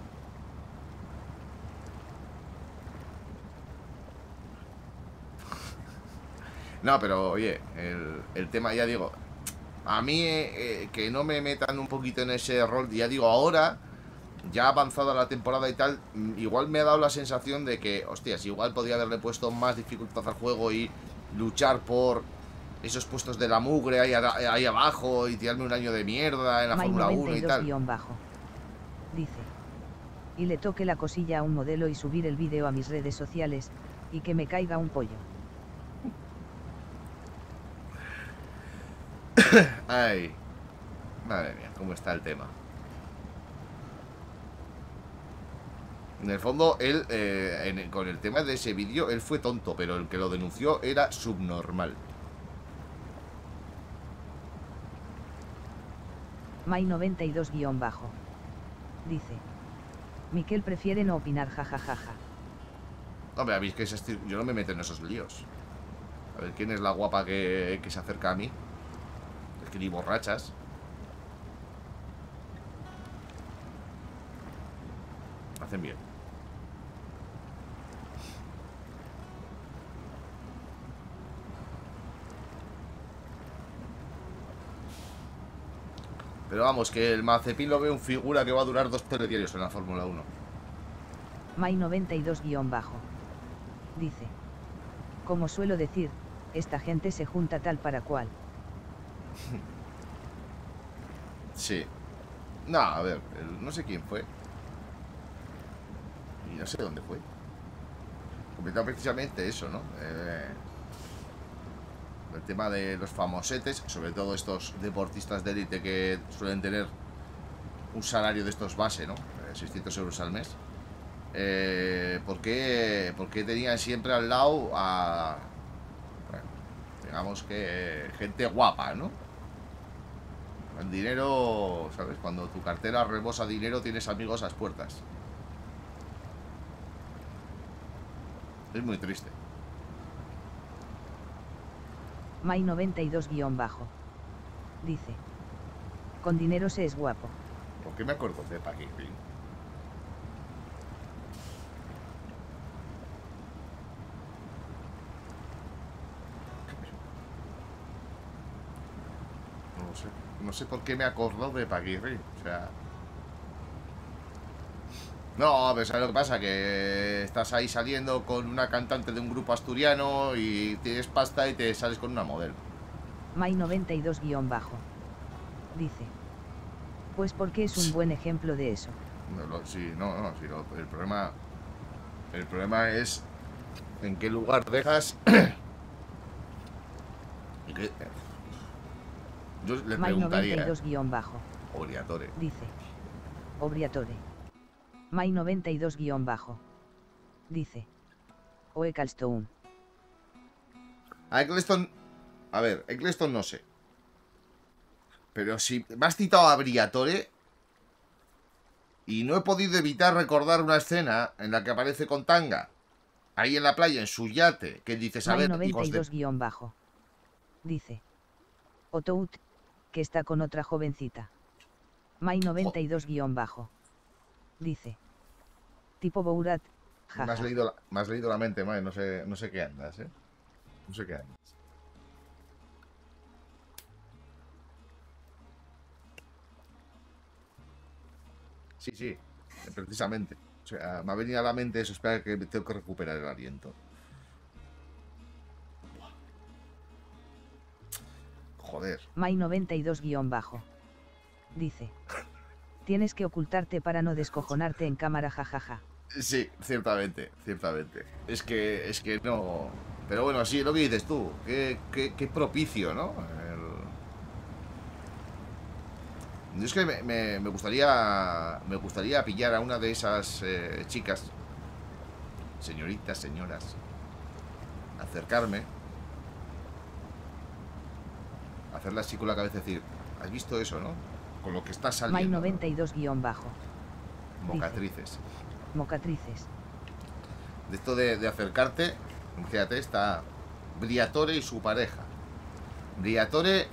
No, pero oye, el tema, ya digo, a mí que no me metan un poquito en ese rol, ya digo, ahora, ya avanzada la temporada y tal, igual me ha dado la sensación de que, hostias, igual podría haberle puesto más dificultad al juego y luchar por esos puestos de la mugre ahí abajo y tirarme un año de mierda en la Fórmula 1 y tal.
Dice: y le toque la cosilla a un modelo y subir el vídeo a mis redes sociales, y que me caiga un pollo.
Ay, madre mía, cómo está el tema. En el fondo, él, con el tema de ese vídeo, él fue tonto, pero el que lo denunció era subnormal.
May 92-bajo. Dice: Miquel prefiere no opinar, jajajaja.
Hombre, a mí es que yo no me meto en esos líos. A ver quién es la guapa que se acerca a mí. Es que ni borrachas. Hacen bien. Pero vamos, que el Mazepin lo veo en figura que va a durar 2 telediarios en la Fórmula 1.
May 92-bajo. Dice: como suelo decir, esta gente se junta tal para cual.
Sí. No, a ver, no sé quién fue. Y no sé dónde fue. Comentaba precisamente eso, ¿no? El tema de los famosetes, sobre todo estos deportistas de élite que suelen tener un salario de estos base, ¿no? 600 euros al mes. ¿Por qué tenían siempre al lado a... Bueno, digamos que gente guapa, ¿no? El dinero, ¿sabes? Cuando tu cartera rebosa dinero, tienes amigos a las puertas. Es muy triste.
May 92 guión bajo. Dice. Con dinero se es guapo.
¿Por qué me acuerdo de Paquirri? No sé. No sé por qué me acuerdo de Paquirri. O sea... No, pero ¿sabes lo que pasa? Que estás ahí saliendo con una cantante de un grupo asturiano y tienes pasta y te sales con una modelo.
May 92 guión bajo. Dice. Pues porque es un buen ejemplo de eso.
Sí, no, sí, el problema es en qué lugar dejas y qué, yo le
May
preguntaría
92 guión bajo.
Obriatore.
Dice. Obriatore. May 92 guión bajo. Dice. O Ecclestone.
A Eccleston, a ver, Eccleston no sé, pero si me has citado a Briatore y no he podido evitar recordar una escena en la que aparece con tanga ahí en la playa en su yate, que dices, a
May
ver, hijos de...
92 guión bajo. Dice. Otout, que está con otra jovencita. May 92 guión bajo. Dice. Tipo Bourat,
Me has
jaja.
leído la mente, madre, no sé qué andas, no sé qué andas. Sí, precisamente. O sea, me ha venido a la mente eso, espera que tengo que recuperar el aliento. Joder.
May 92 guión bajo. Dice. Tienes que ocultarte para no descojonarte en cámara, jajaja.
Sí, ciertamente. Es que no... Pero bueno, sí, lo que dices tú. Qué propicio, ¿no? Es que me gustaría pillar a una de esas chicas, señoritas, señoras, acercarme, hacerle así con la cabeza y decir, ¿has visto eso, no? Con lo que está
May
saliendo,
92 guión bajo.
¿no? Mocatrices.
Mocatrices.
De esto de acercarte, fíjate, está Briatore y su pareja. Briatore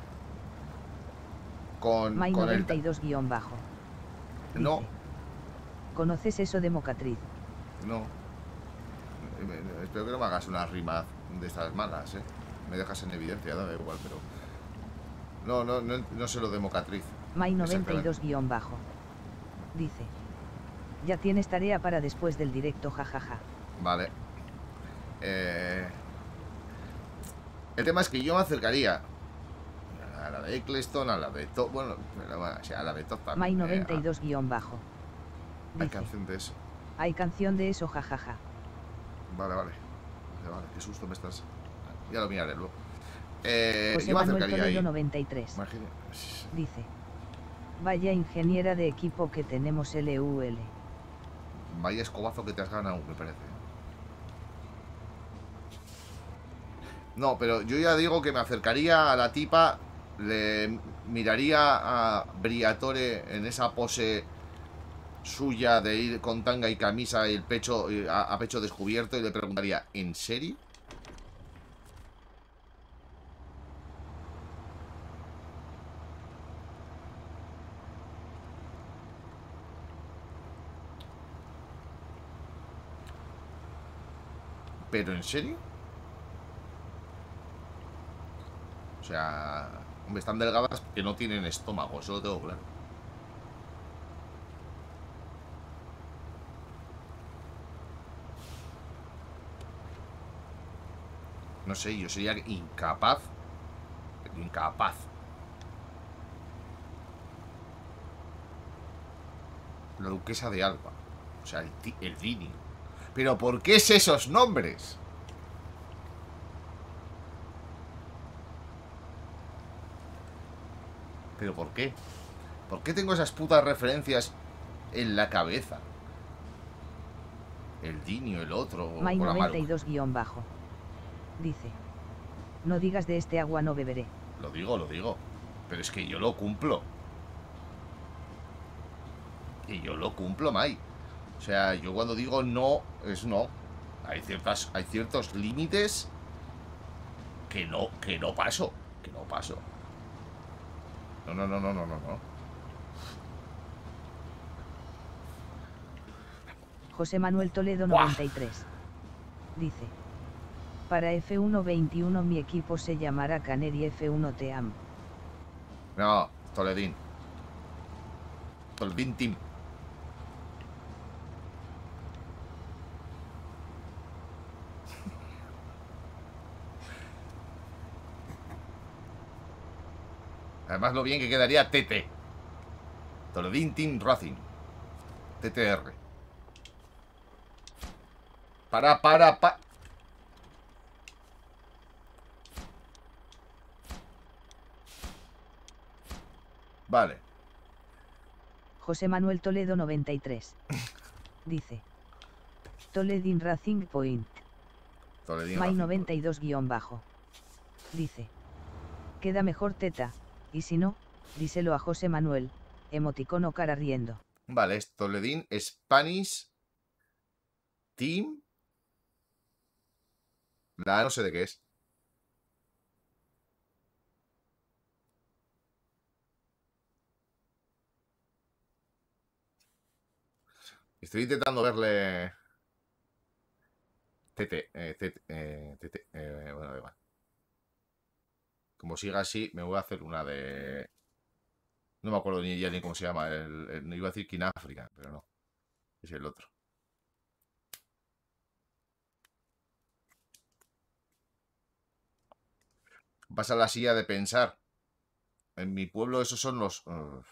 May
con el...
92 guión bajo. Dice.
No,
¿Conoces eso de mocatriz?
no. Espero que no me hagas una rima de estas malas, ¿eh? Me dejas en evidencia, da igual, pero... No sé lo de mocatriz.
May 92 guión bajo. Dice. Ya tienes tarea para después del directo, jajaja.
Vale. El tema es que yo me acercaría a la de Eccleston, a la de Top, bueno, a la de Top también.
May 92 guión bajo.
Hay
Dice.
canción de eso.
Hay canción de eso, jajaja.
Vale, qué susto me estás. Ya lo miraré luego.
José
Yo me
Manuel
acercaría ahí.
Toledo 93.
Imagina...
Dice. Vaya ingeniera de equipo que tenemos LUL.
Vaya escobazo que te has ganado, me parece. No, pero yo ya digo que me acercaría a la tipa, le miraría a Briatore en esa pose suya de ir con tanga y camisa y el pecho a pecho descubierto y le preguntaría, ¿en serio? ¿Pero en serio? O sea, hombre, están delgadas que no tienen estómago, eso lo tengo claro. No sé, yo sería incapaz. Incapaz. La duquesa de Alba. O sea, el Dini. ¿Pero por qué es esos nombres? ¿Pero por qué? ¿Por qué tengo esas putas referencias en la cabeza? El Dini o el otro.
May 92 guión bajo. Dice. No digas de este agua no beberé.
Lo digo. Pero es que yo lo cumplo. Y yo lo cumplo, May. O sea, yo cuando digo no, es no. Hay ciertos límites que no paso. Que no paso. No, no, no, no, no, no, no.
José Manuel Toledo
¡Buah!
93. Dice. Para F1 21 mi equipo se llamará Canary F1 Team.
No, Toledín. Toledín Team. Además lo bien que quedaría TT. Toledín Team Racing. TTR. Para. Vale.
José Manuel Toledo 93. Dice. Toledin Racing Point.
Toledín
May
Racing.
92 _ Dice. Queda mejor teta, y si no, díselo a José Manuel, emoticono cara riendo.
Vale, es Toledín Spanish Team. La no sé de qué es. Estoy intentando verle. Bueno, da igual. Como siga así, me voy a hacer una de. No me acuerdo ni ya ni cómo se llama. No iba a decir Kináfrica, pero no. Es el otro. Pasa la silla de pensar. En mi pueblo esos son los...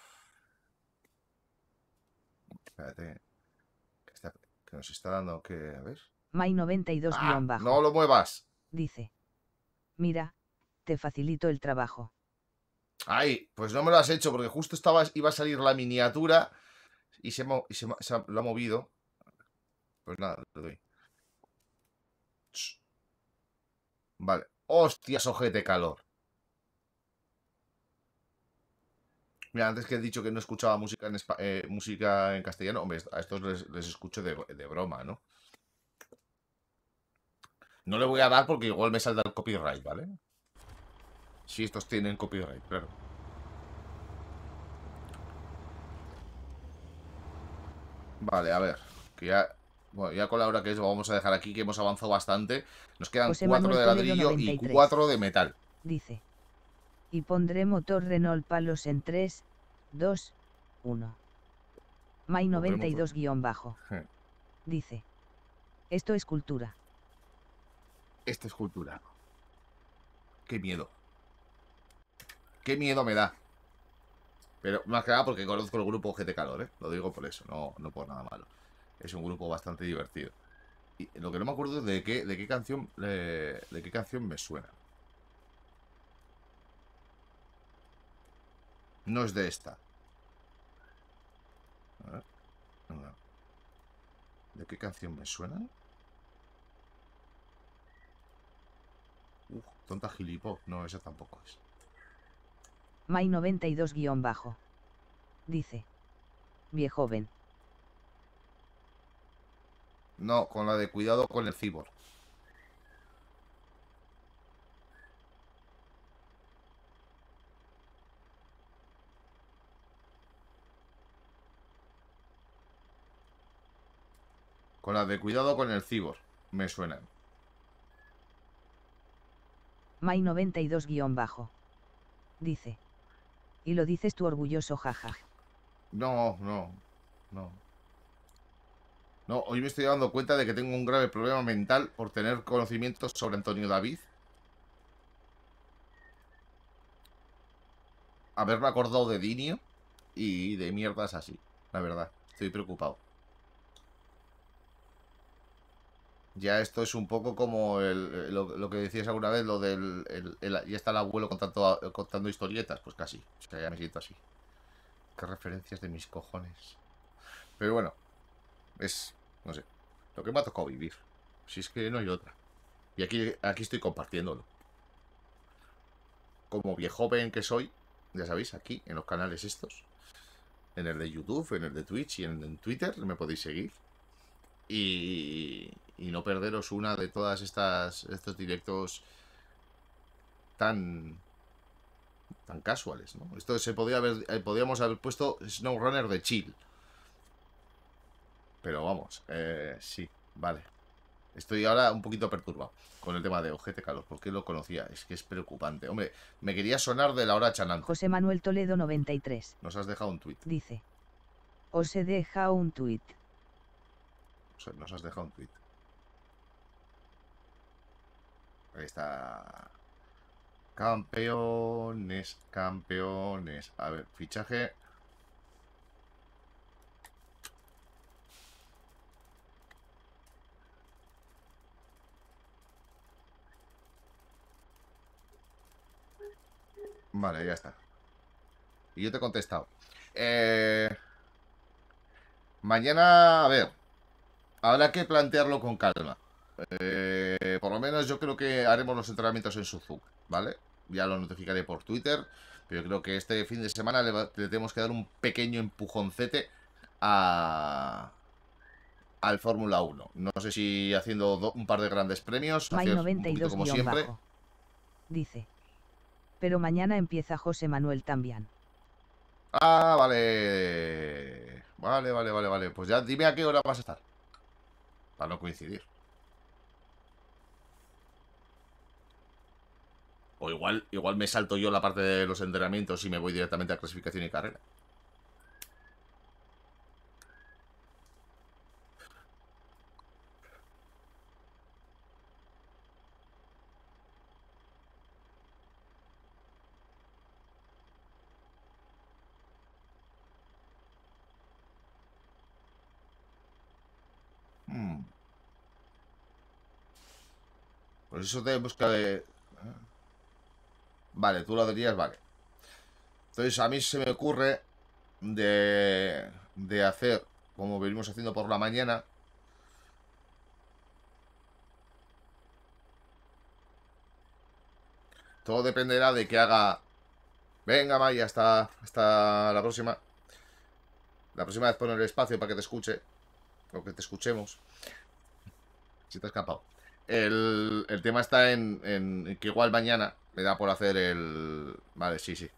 espérate. Que nos está dando que... A ver.
May 92
¡Ah!
_
¡No lo muevas!
Dice. Mira, te facilito el trabajo.
¡Ay! Pues no me lo has hecho porque justo iba a salir la miniatura y lo ha movido. Pues nada, le doy. Vale. ¡Hostias, ojete calor! Mira, antes que he dicho que no escuchaba música en castellano, hombre, a estos les escucho de broma, ¿no? No le voy a dar porque igual me saldrá el copyright, ¿vale? Si estos tienen copyright, claro. Vale, a ver. Que ya... Bueno, ya con la hora que es, vamos a dejar aquí que hemos avanzado bastante. Nos quedan
José
4
Manuel
de
Toledo
ladrillo y
93.
4 de metal.
Dice. Y pondré motor Renault palos en 3, 2, 1. May 92 _ Dice. Esto es cultura.
Esta es cultura. Qué miedo. Qué miedo me da. Pero más que nada porque conozco el grupo GT Calor, ¿eh? Lo digo por eso, no por nada malo. Es un grupo bastante divertido. Y lo que no me acuerdo es de qué canción me suena. No es de esta. A ver, no. ¿De qué canción me suena? Tonta gilipó. No, esa tampoco es.
May 92 _ Dice. Viejoven.
No, con la de cuidado con el cibor. Con la de cuidado con el cibor. Me suenan.
May 92 _ Dice. Y lo dices tú orgulloso jaja.
No. No, hoy me estoy dando cuenta de que tengo un grave problema mental por tener conocimientos sobre Antonio David. Haberme acordado de Dinio y de mierdas así. La verdad, estoy preocupado. Ya esto es un poco como lo que decías alguna vez, lo del... ya está el abuelo contando historietas, pues casi. O sea, ya me siento así. Qué referencias de mis cojones. Pero bueno, es... no sé. Lo que me ha tocado vivir. Si es que no hay otra. Y aquí estoy compartiéndolo. Como viejoven que soy, ya sabéis, aquí, en los canales estos. En el de YouTube, en el de Twitch y en Twitter, me podéis seguir. Y y no perderos una de todas estos directos tan casuales, ¿no? Esto se podía haber, podíamos haber puesto SnowRunner de chill. Pero vamos, sí, vale. Estoy ahora un poquito perturbado con el tema de Ojete Calor, porque lo conocía. Es que es preocupante. Hombre, me quería sonar de la hora chanante.
José Manuel Toledo 93.
Nos has dejado un tuit.
Dice. Os he dejado un tuit.
Nos has dejado un tuit. Ahí está. Campeones, campeones. A ver, fichaje. Vale, ya está. Y yo te he contestado. Mañana, a ver, habrá que plantearlo con calma. Por lo menos yo creo que haremos los entrenamientos en Suzuka, ¿vale? Ya lo notificaré por Twitter. Pero yo creo que este fin de semana le tenemos que dar un pequeño empujoncete al Fórmula 1. No sé si haciendo un par de grandes premios,
May
hacer un
92
poquito como siempre.
bajo. Dice. Pero mañana empieza José Manuel también.
Ah, vale. Vale. Pues ya dime a qué hora vas a estar. Para no coincidir. O igual me salto yo la parte de los entrenamientos y me voy directamente a clasificación y carrera. Pues eso tenemos que... Vale, tú lo dirías, vale. Entonces a mí se me ocurre de hacer, como venimos haciendo por la mañana, todo dependerá de que haga... Venga, Maya, hasta la próxima. La próxima vez pon el espacio para que te escuche. O que te escuchemos. Si te has escapado. El tema está en que igual mañana me da por hacer el... Vale, sí.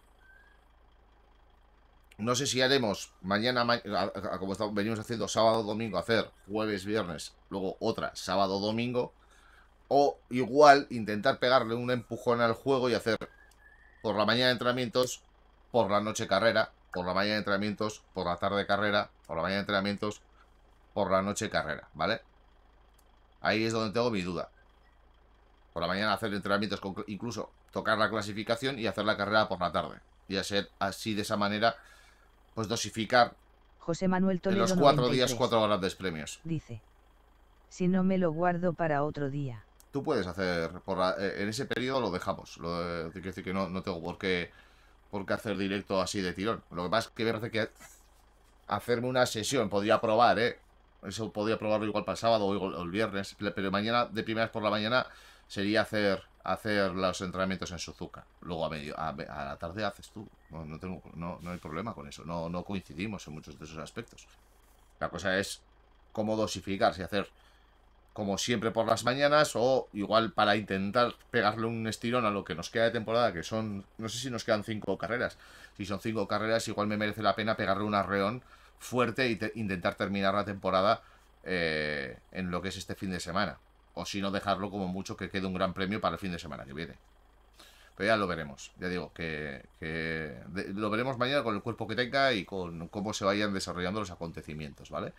No sé si haremos mañana, como venimos haciendo sábado, domingo, hacer jueves, viernes, luego otra sábado, domingo. O igual intentar pegarle un empujón al juego y hacer por la mañana entrenamientos, por la noche carrera, por la mañana entrenamientos, por la tarde carrera, por la mañana entrenamientos, por la noche carrera, ¿vale? Ahí es donde tengo mi duda. Por la mañana hacer entrenamientos, incluso tocar la clasificación y hacer la carrera por la tarde. Y hacer así de esa manera, pues dosificar
José Manuel Toledo
en los 4
93.
días 4 grandes premios.
Dice. Si no me lo guardo para otro día.
Tú puedes hacer, en ese periodo lo dejamos. Quiero decir que no tengo por qué hacer directo así de tirón. Lo que pasa es que me parece que hacerme una sesión, podría probar, eso podría probarlo igual para el sábado o el viernes. Pero mañana, de primeras por la mañana, sería hacer los entrenamientos en Suzuka. Luego a la tarde haces tú. No hay problema con eso. No coincidimos en muchos de esos aspectos. La cosa es cómo dosificar, si hacer como siempre por las mañanas o igual para intentar pegarle un estirón a lo que nos queda de temporada, que son, no sé si nos quedan 5 carreras. Si son 5 carreras, igual me merece la pena pegarle un arreón fuerte e intentar terminar la temporada en lo que es este fin de semana. O si no, dejarlo como mucho que quede un gran premio para el fin de semana que viene. Pero ya lo veremos. Ya digo, lo veremos mañana con el cuerpo que tenga y con cómo se vayan desarrollando los acontecimientos, ¿vale?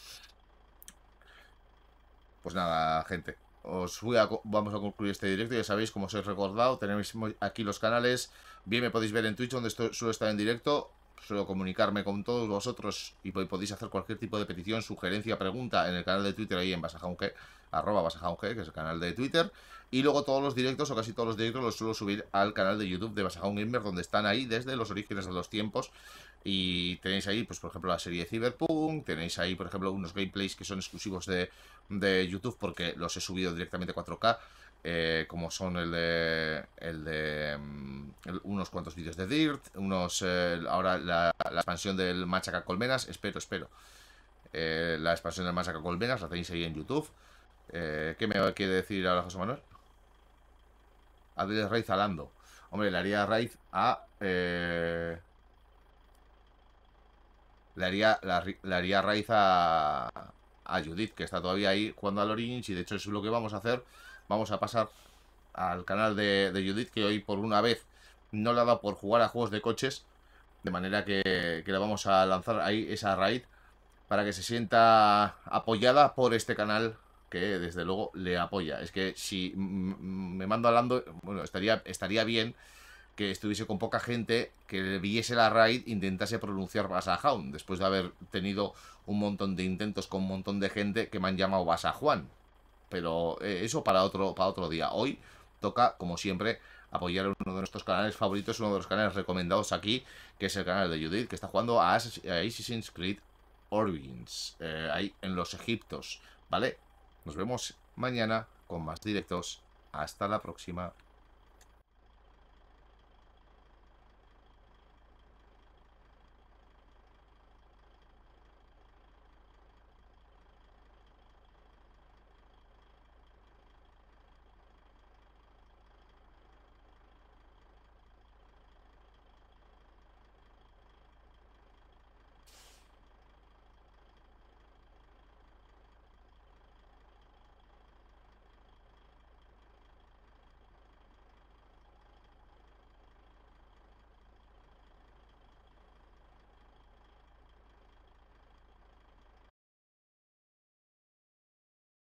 Pues nada, gente. Vamos a concluir este directo. Ya sabéis, como os he recordado, tenéis aquí los canales. Bien me podéis ver en Twitch, donde suelo estar en directo. Suelo comunicarme con todos vosotros y podéis hacer cualquier tipo de petición, sugerencia, pregunta en el canal de Twitter ahí en @basajaunge, que es el canal de Twitter. Y luego todos los directos, o casi todos los directos, los suelo subir al canal de YouTube de Basajaun Gamer, donde están ahí desde los orígenes de los tiempos. Y tenéis ahí, pues por ejemplo, la serie Cyberpunk. Tenéis ahí, por ejemplo, unos gameplays que son exclusivos de YouTube, porque los he subido directamente a 4K. Como son unos cuantos vídeos de Dirt, ahora la expansión del Machaca Colmenas, espero, la expansión del Machaca Colmenas la tenéis ahí en YouTube. ¿Qué me quiere decir ahora José Manuel? Hazle raíz a Lando. Hombre, le haría raíz a... le haría raíz a Judith, que está todavía ahí jugando al Origins. Y de hecho eso es lo que vamos a hacer. Vamos a pasar al canal de Judith, que hoy por una vez no le ha dado por jugar a juegos de coches. De manera que le vamos a lanzar ahí esa raid para que se sienta apoyada por este canal que desde luego le apoya. Es que si me mando hablando, bueno, estaría bien que estuviese con poca gente, que viese la raid, intentase pronunciar Basajaun, después de haber tenido un montón de intentos con un montón de gente que me han llamado Basajuan. Pero eso para otro día. Hoy toca, como siempre, apoyar a uno de nuestros canales favoritos, uno de los canales recomendados aquí, que es el canal de Judith, que está jugando a Assassin's Creed Origins, ahí en los Egiptos, ¿vale? Nos vemos mañana con más directos. Hasta la próxima.